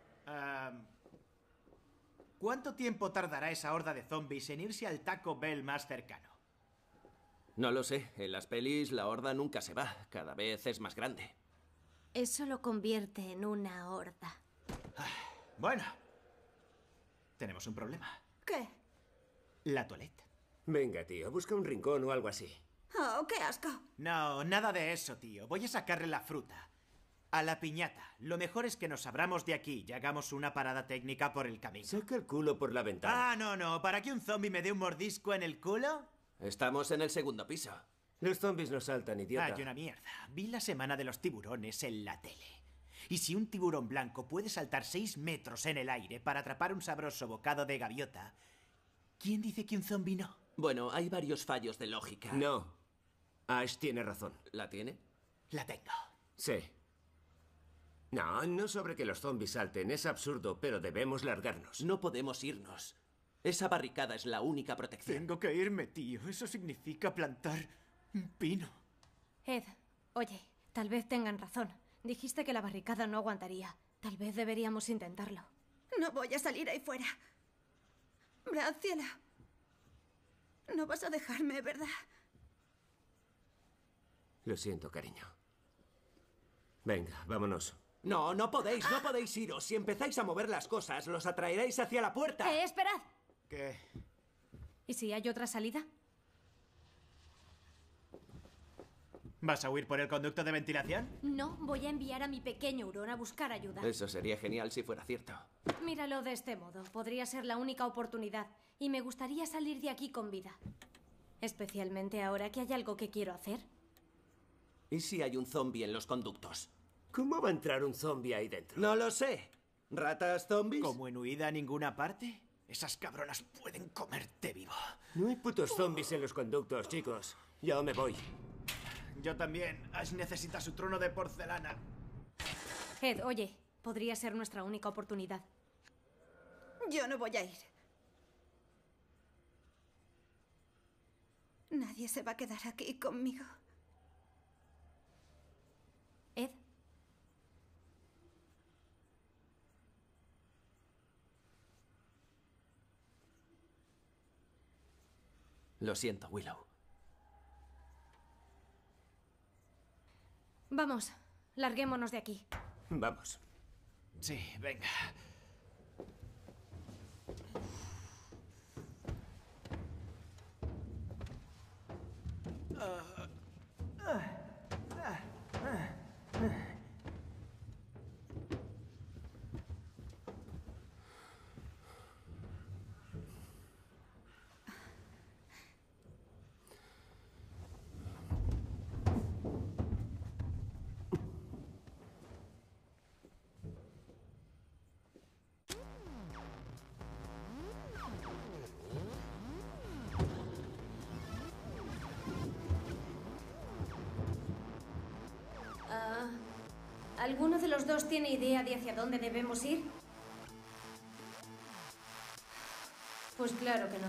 ¿Cuánto tiempo tardará esa horda de zombies en irse al Taco Bell más cercano? No lo sé. En las pelis la horda nunca se va. Cada vez es más grande. Eso lo convierte en una horda. Bueno. Tenemos un problema. ¿Qué? La toilette. Venga, tío, busca un rincón o algo así. Oh, qué asco. No, nada de eso, tío. Voy a sacarle la fruta. A la piñata. Lo mejor es que nos abramos de aquí y hagamos una parada técnica por el camino. Saca el culo por la ventana. Ah, no. ¿Para que un zombie me dé un mordisco en el culo? Estamos en el segundo piso. Los zombies no saltan, idiota. Ay, una mierda. Vi la semana de los tiburones en la tele. Y si un tiburón blanco puede saltar 6 metros en el aire para atrapar un sabroso bocado de gaviota, ¿quién dice que un zombie no? Bueno, hay varios fallos de lógica. No. Ash tiene razón. ¿La tiene? La tengo. Sí. No sobre que los zombies salten. Es absurdo, pero debemos largarnos. No podemos irnos. Esa barricada es la única protección. Tengo que irme, tío. Eso significa plantar un pino. Ed, oye, tal vez tengan razón. Dijiste que la barricada no aguantaría. Tal vez deberíamos intentarlo. No voy a salir ahí fuera. Graciela. No vas a dejarme, ¿verdad? Lo siento, cariño. Venga, vámonos. No podéis iros. Si empezáis a mover las cosas, los atraeréis hacia la puerta. ¡Esperad! ¿Qué? ¿Y si hay otra salida? ¿Vas a huir por el conducto de ventilación? No, voy a enviar a mi pequeño hurón a buscar ayuda. Eso sería genial si fuera cierto. Míralo de este modo. Podría ser la única oportunidad. Y me gustaría salir de aquí con vida. Especialmente ahora que hay algo que quiero hacer. ¿Y si hay un zombie en los conductos? ¿Cómo va a entrar un zombie ahí dentro? No lo sé. ¿Ratas zombies? ¿Como en huida a ninguna parte? Esas cabronas pueden comerte vivo. No hay putos zombies en los conductos, chicos. Yo me voy. Yo también. Ash necesita su trono de porcelana. Ed, oye, podría ser nuestra única oportunidad. Yo no voy a ir. Nadie se va a quedar aquí conmigo. Ed. Lo siento, Willow. Vamos, larguémonos de aquí. Vamos. Sí, venga. ¿Alguno de los dos tiene idea de hacia dónde debemos ir? Pues claro que no.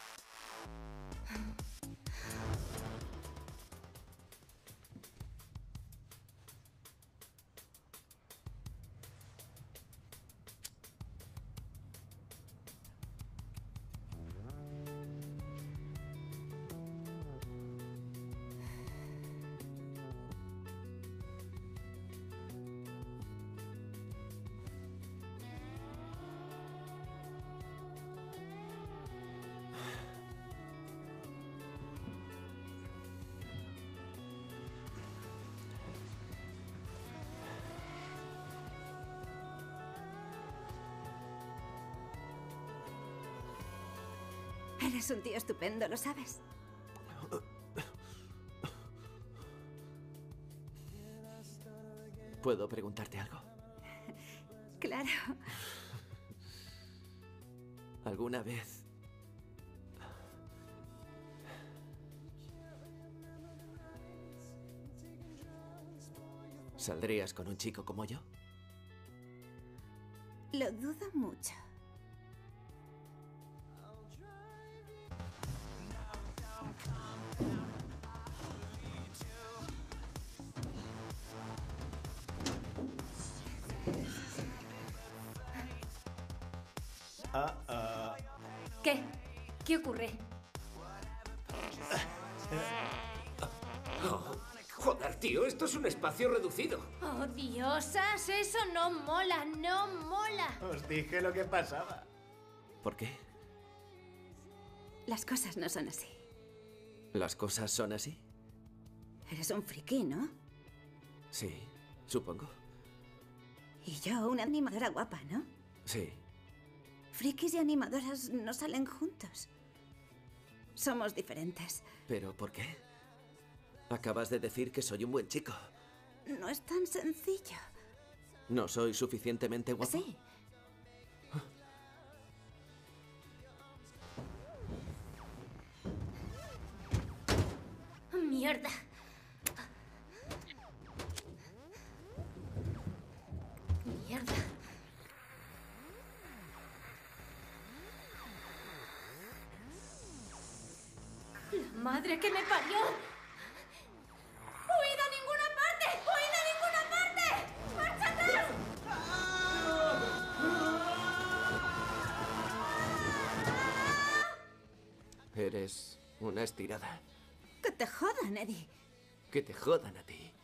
Eres un tío estupendo, ¿lo sabes? ¿Puedo preguntarte algo? Claro. ¿Alguna vez saldrías con un chico como yo? Lo dudo mucho. ¿Qué? ¿Qué ocurre? Oh, joder, tío, esto es un espacio reducido. ¡Oh, diosas! Eso no mola, no mola. Os dije lo que pasaba. ¿Por qué? Las cosas no son así. ¿Las cosas son así? Eres un friki, ¿no? Sí, supongo. Y yo, una animadora guapa, ¿no? Sí. Frikis y animadoras no salen juntos. Somos diferentes. ¿Pero por qué? Acabas de decir que soy un buen chico. No es tan sencillo. ¿No soy suficientemente guapo? Sí. ¡Mierda! ¡Mierda! ¡La madre que me parió! ¡Huid a ninguna parte! ¡Huid a ninguna parte! ¡Marcha atrás! Eres una estirada. Que te jodan, Eddie. Que te jodan a ti.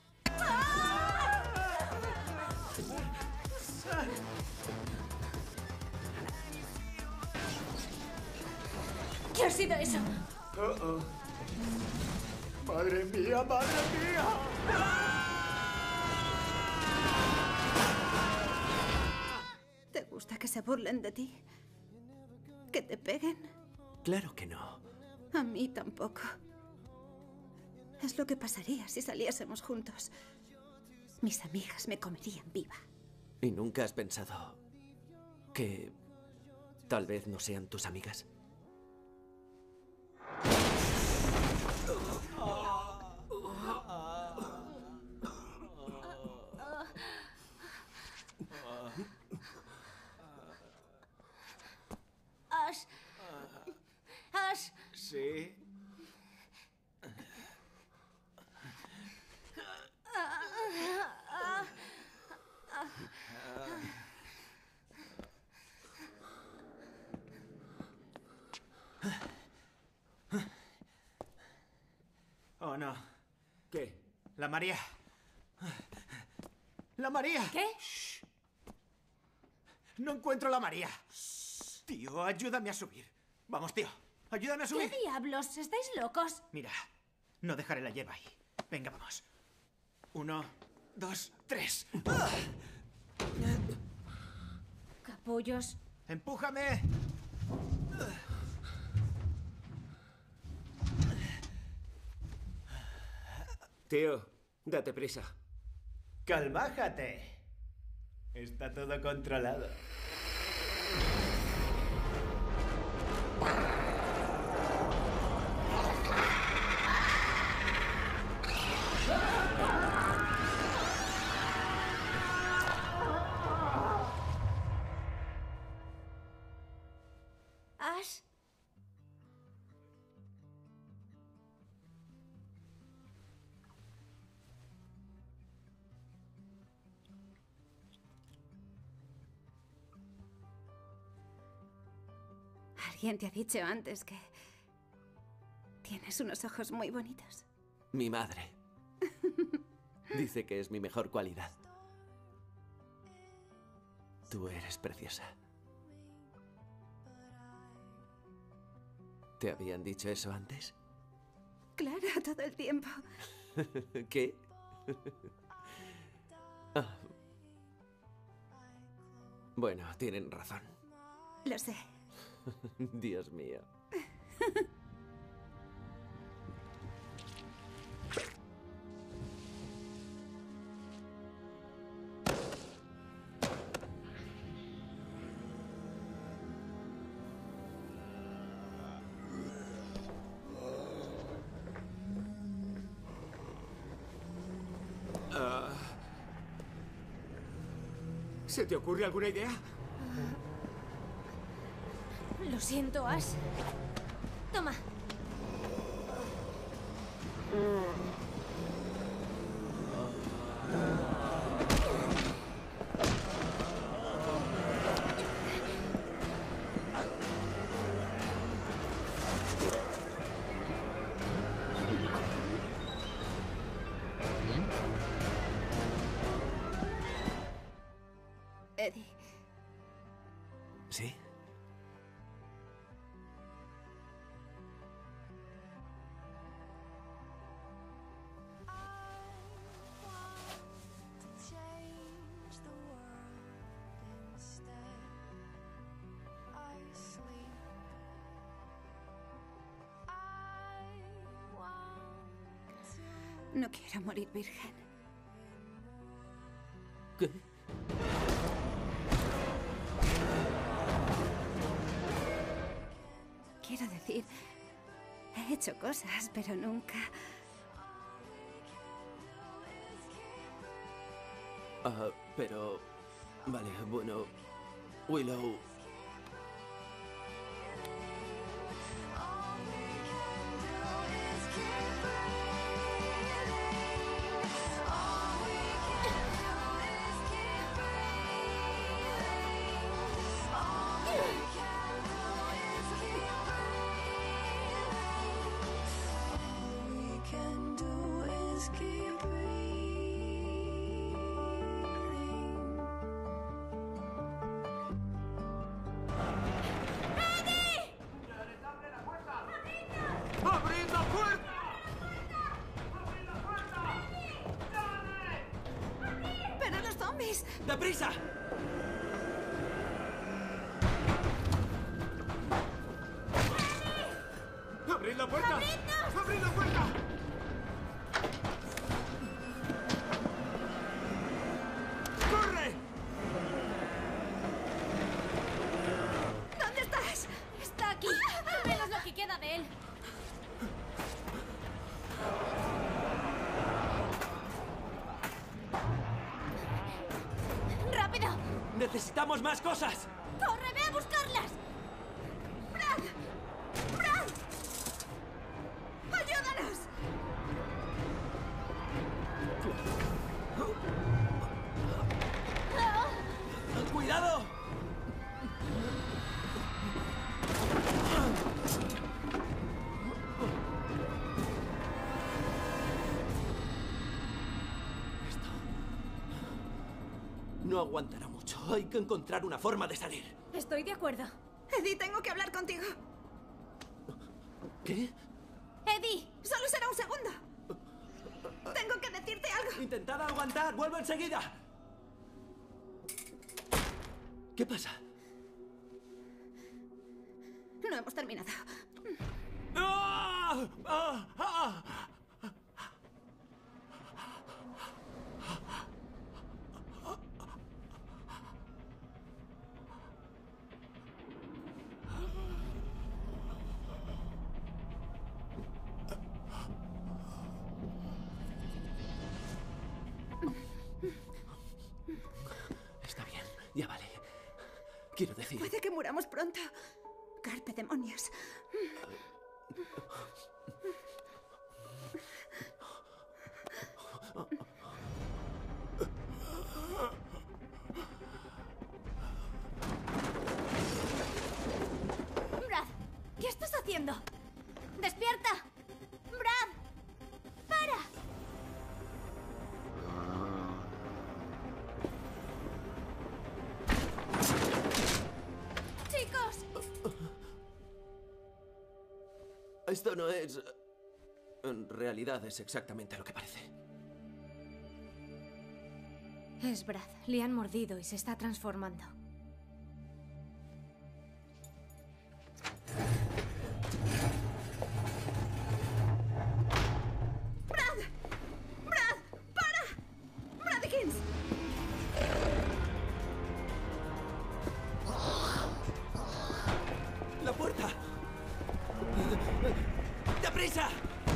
¿Qué ha sido eso? ¡Madre mía, madre mía! ¿Te gusta que se burlen de ti? ¿Que te peguen? Claro que no. A mí tampoco. Es lo que pasaría si saliésemos juntos. Mis amigas me comerían viva. ¿Y nunca has pensado que tal vez no sean tus amigas? Ash. Ash. Sí. Oh, no. ¿Qué? La María. ¡La María! ¿Qué? No encuentro la María. Tío, ayúdame a subir. Vamos, tío. Ayúdame a ¿Qué subir. diablos? ¿Estáis locos? Mira, no dejaré la hierba ahí. Venga, vamos. 1, 2, 3. Capullos. ¡Empújame! Tío, date prisa. ¡Calmájate! Está todo controlado. Alguien te ha dicho antes que tienes unos ojos muy bonitos. Mi madre. Dice que es mi mejor cualidad. Tú eres preciosa. ¿Te habían dicho eso antes? Claro, todo el tiempo. ¿Qué? Ah. Bueno, tienen razón. Lo sé. Dios mío. ¿Se te ocurre alguna idea? Lo siento, Ash. Toma. Eddie, ¿Sí? no quiero morir virgen. ¿Qué? Quiero decir, he hecho cosas, pero nunca... Pero... Vale, bueno... Willow... ¡Abrid la puerta! ¡Pero los zombies! ¡Deprisa! ¡Abrid la puerta! ¡Abrid la puerta! ¡Corre! ¿Dónde estás? Está aquí. Al menos lo que queda de él. ¡Rápido! ¡Necesitamos más cosas! ¡Corre, ve a buscarlas! ¡Brad! ¡Brad! ¡Ayúdanos! ¡Cuidado! Esto... no aguantará mucho. Hay que encontrar una forma de salir. Estoy de acuerdo. Eddie, tengo que hablar contigo. ¿Qué? ¡Eddie! Solo será un segundo. Tengo que decirte algo. Intentad aguantar. ¡Vuelvo enseguida! ¿Qué pasa? No hemos terminado. ¡Ah! ¡Ah! ¡Ah! Está bien, ya vale. Quiero decir... Puede que muramos pronto. Carpe demonios. Brad, Esto no es... En realidad es exactamente lo que parece. Es Brad. Le han mordido y se está transformando. ¡Brad! ¡Brad! ¡Para! ¡Bradykins! ¡La puerta! ¡Deprisa!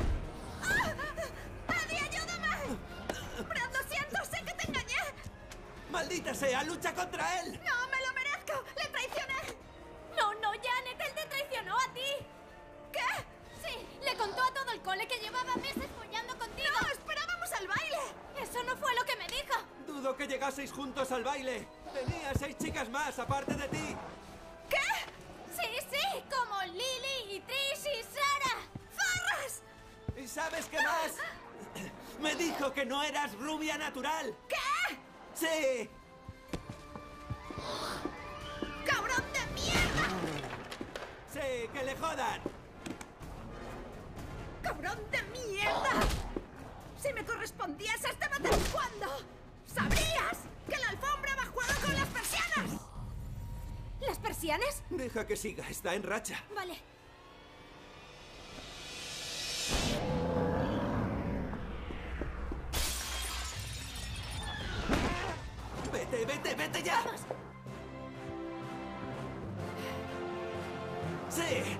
¡Eddie, ayúdame! ¡Brad, lo siento! ¡Sé que te engañé! ¡Maldita sea! ¡Lucha contra él! ¡No, me lo merezco! ¡Le traicioné! No, no, Janet, él te traicionó a ti. ¿Qué? Sí, le contó a todo el cole que llevaba meses follando contigo. ¡No! ¡Esperábamos al baile! Eso no fue lo que me dijo. Dudo que llegaseis juntos al baile. Tenía 6 chicas más, aparte de ti. ¿Qué? Sí, como Lily y Trish y Sarah. ¡Farras! ¿Y sabes qué más? Me dijo que no eras rubia natural. ¿Qué? ¡Sí! ¡Cabrón de mierda! ¡Sí, que le jodan! ¡Cabrón de mierda! Si me correspondiese este cuándo, ¿sabrías que la alfombra va a jugar con las persianas? ¿Las persianas? Deja que siga, está en racha. Vale. ¡Vete ya! Vamos. ¡Sí!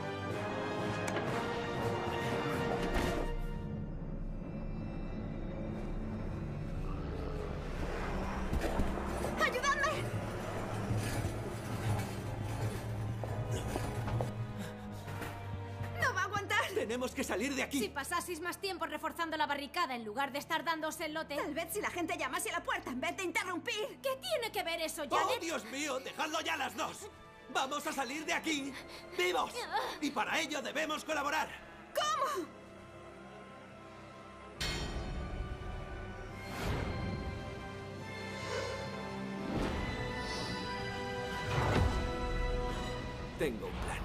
¡Ayudadme! ¡No va a aguantar! ¡Tenemos que salir de aquí! Si pasaseis más tiempo reforzando la barricada en lugar de estar dándose el lote... Tal vez si la gente llamase a la puerta en vez de interrumpir. ¿Qué tiene que ver eso, ¡Oh, Janet? Dios mío! ¡Dejadlo ya las dos! ¡Vamos a salir de aquí vivos! Y para ello debemos colaborar. ¿Cómo? Tengo un plan.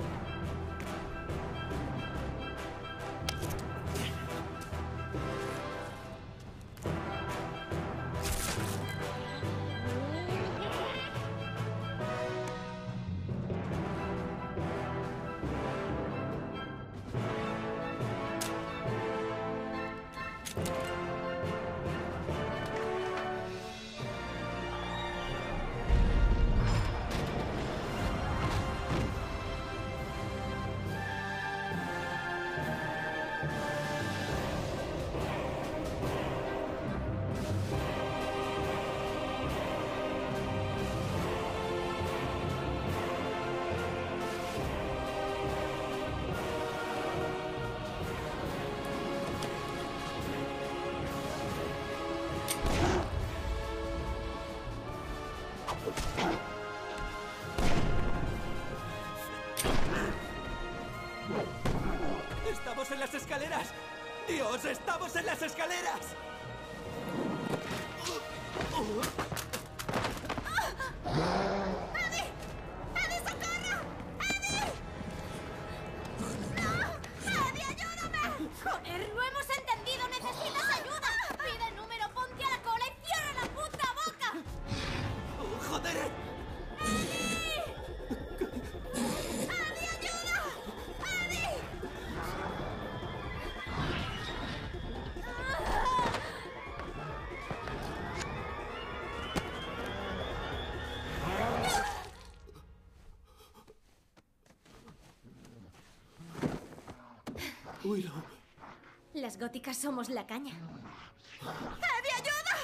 ¡Estamos en las escaleras! ¡Dios, estamos en las escaleras! ¡Eddie! ¡Eddie, socorro! ¡Eddie! ¡No! ¡Eddie, ayúdame! ¡Joder, lo hemos entendido! ¡Necesitas ayuda! Pide el número, ponte a la cola y cierra la puta boca. ¡Joder! ¡Eddie, ayuda! ¡Eddie! Uy, no. Las góticas somos la caña. ¡Eddie, ayuda!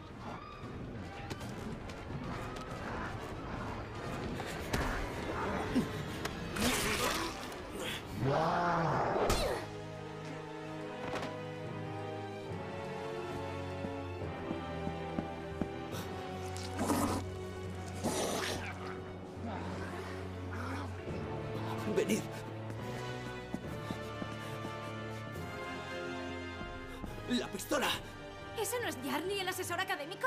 Venid. ¡La pistola! ¿Eso no es Jarly, el asesor académico?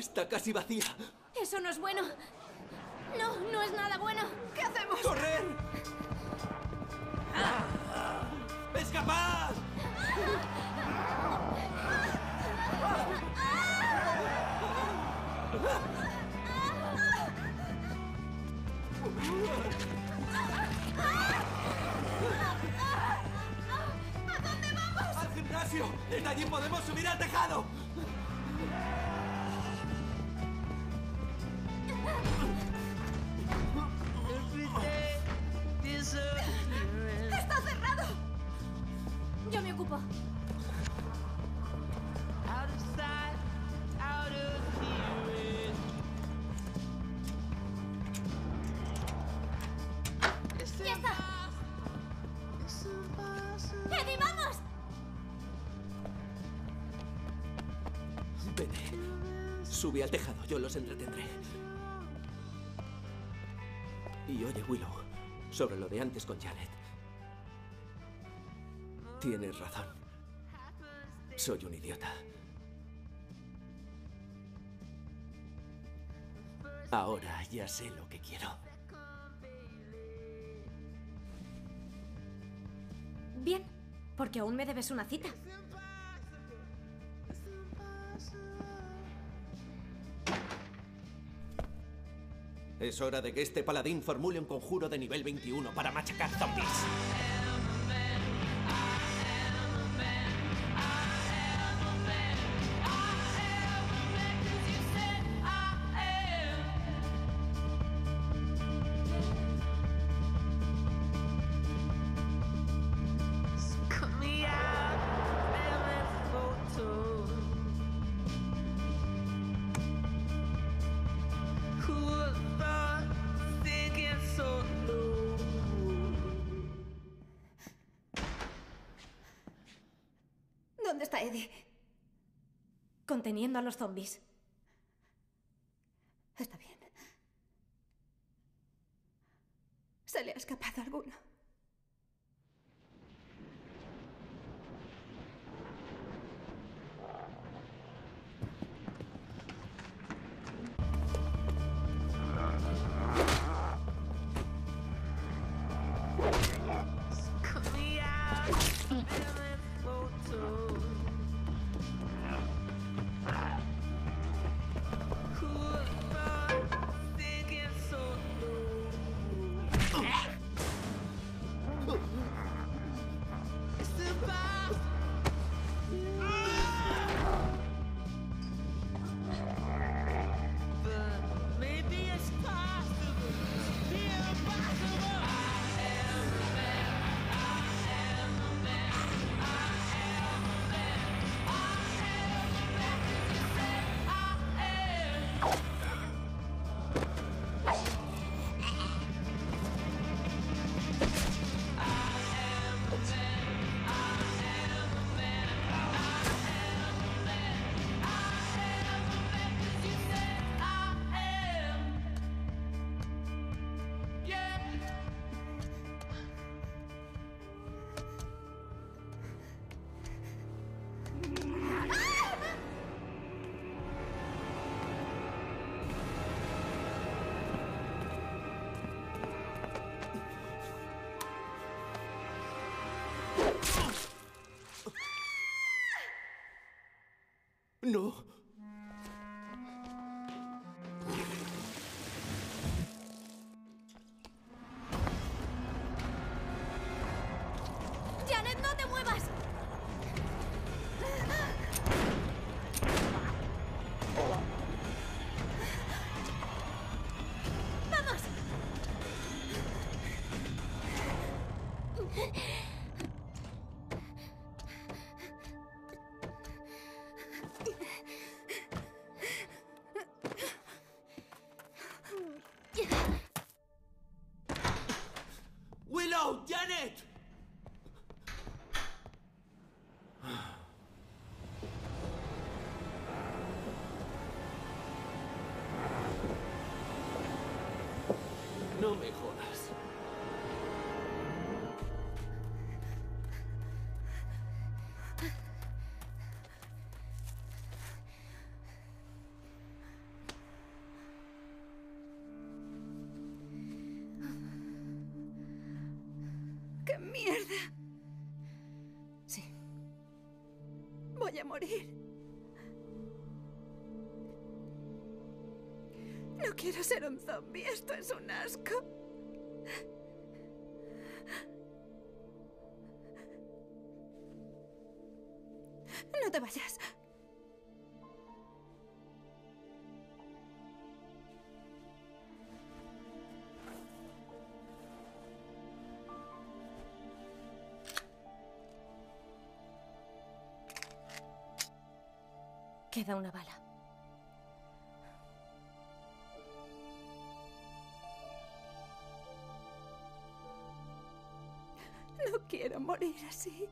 Está casi vacía. Eso no es bueno. No, no es nada bueno. ¿Qué hacemos? ¡Correr! ¡Escapad! ¿A dónde vamos? ¡Al gimnasio! ¡Desde allí podemos subir al tejado! ¡Está cerrado! Yo me ocupo. ¡Ya está! ¡Eddie, vamos! Vete. Sube al tejado, yo los entretendré. Y oye, Willow, sobre lo de antes con Janet. Tienes razón. Soy un idiota. Ahora ya sé lo que quiero. Bien, porque aún me debes una cita. Es hora de que este paladín formule un conjuro de nivel 21 para machacar zombies. ¿Dónde está Eddie? Conteniendo a los zombies. Está bien. ¿Se le ha escapado alguno? No. ¡Janet, no te muevas! ¡Vamos! ¡Willow! ¡Janet! No me jodas. ¡Qué mierda! Sí. Voy a morir. No quiero ser un zombie. Esto es un asco. No te vayas. Queda una bala. No quiero morir así.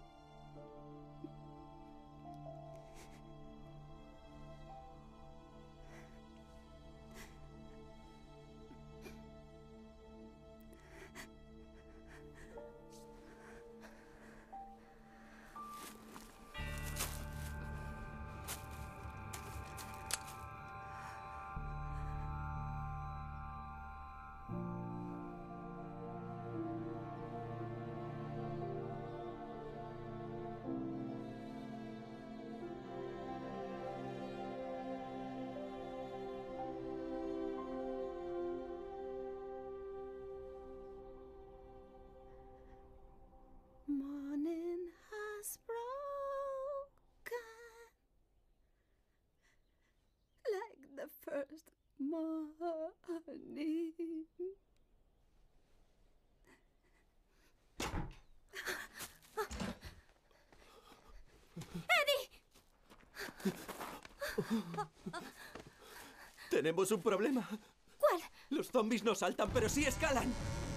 Morning has broken like the first morning. Tenemos un problema. ¿Cuál? Los zombies no saltan, pero sí escalan.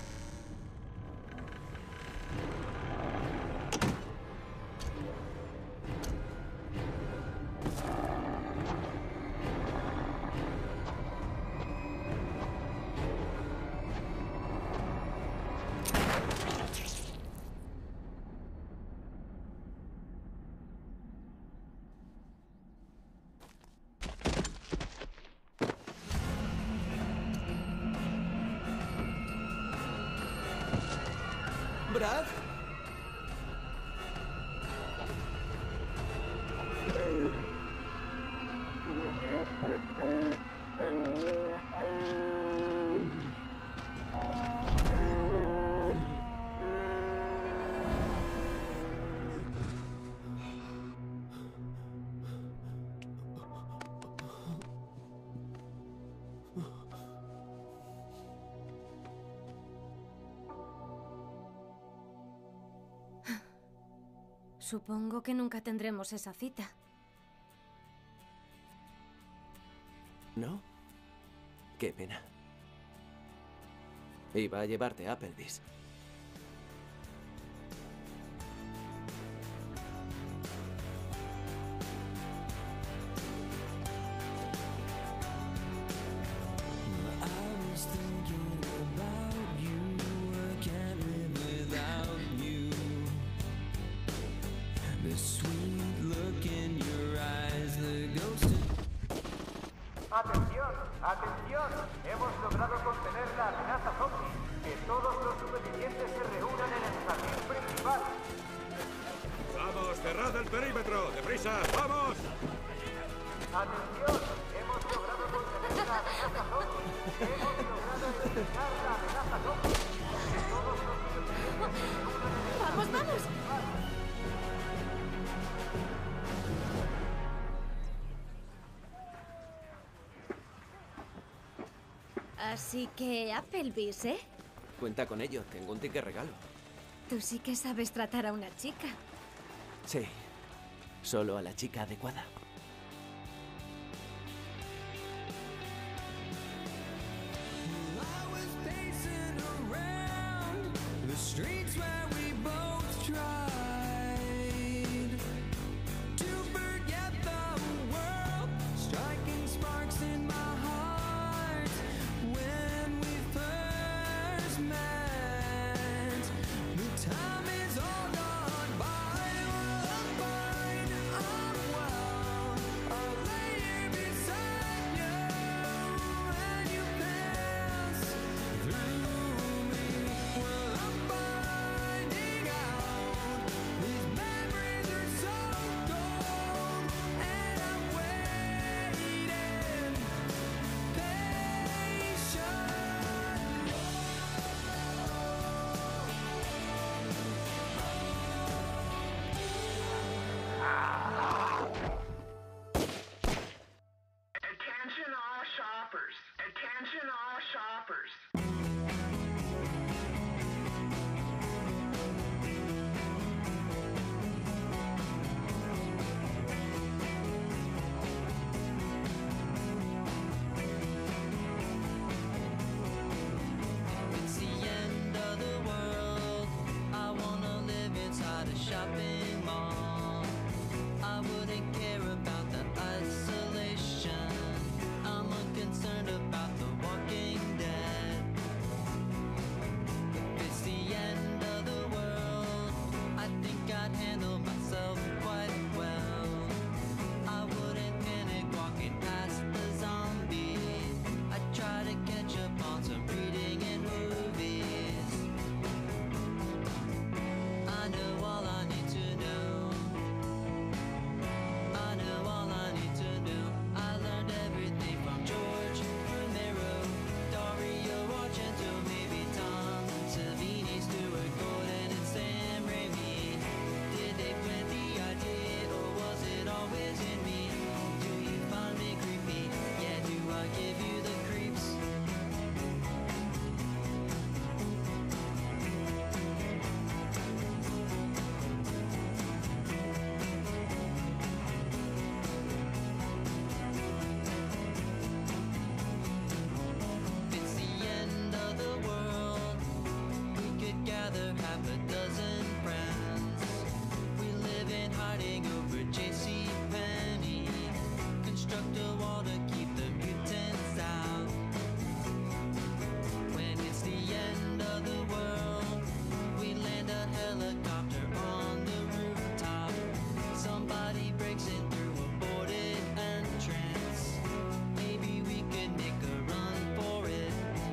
¿Brad? Supongo que nunca tendremos esa cita. ¿No? Qué pena. Iba a llevarte a Applebee's. ¡Atención! ¡Atención! Hemos logrado contener la amenaza zombie. Que todos los supervivientes se reúnan en el jardín principal. ¡Vamos! ¡Cerrad el perímetro! ¡Deprisa! ¡Vamos! ¡Atención! Hemos logrado contener la amenaza zombie. Hemos logrado eliminar la amenaza zombie. Que todos los supervivientes se reúnan en el ¡Vamos, jardín vamos! principal. Así que Applebee's, ¿eh? Cuenta con ello, tengo un ticket regalo. Tú sí que sabes tratar a una chica. Sí, solo a la chica adecuada. shopping mall. I wouldn't care about the isolation. I'm unconcerned about the Walking Dead. If it's the end of the world, I think I'd handle myself quite well. I wouldn't panic walking past the zombies. I'd try to catch up on some reading and movies. I know all I need to know. I know all I need to know. I learned everything from George Romero, Dario Argento, maybe Tom Savini, Stuart Gordon, and Sam Raimi. Did they plant the idea, or was it always in me? Do you find me creepy? Yeah, do I give you the creeps? It's the end of the world. We could gather half a dozen friends. We live in hiding over J.C. Penney. Construct a wall to keep the mutants out. When it's the end of the world, we land a helicopter on the rooftop. Somebody breaks in through a boarded entrance. Maybe we could make a run for it.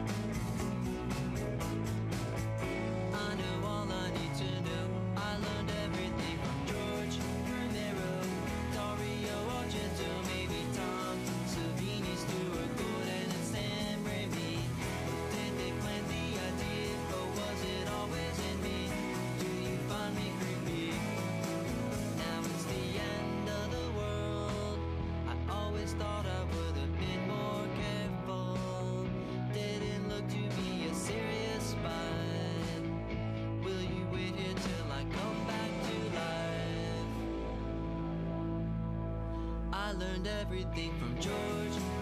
I know all I need to know. I learned everything from George Romero, Dario Argento, maybe Tom Savini, Stuart Gordon, and Sam Raimi. Did they plant the idea, or was it always in me? Do you find me creepy? Now it's the end of the world. I always thought I would have been more careful. Didn't look to be a serious fight. Will you wait here till I come back to life? I learned everything from George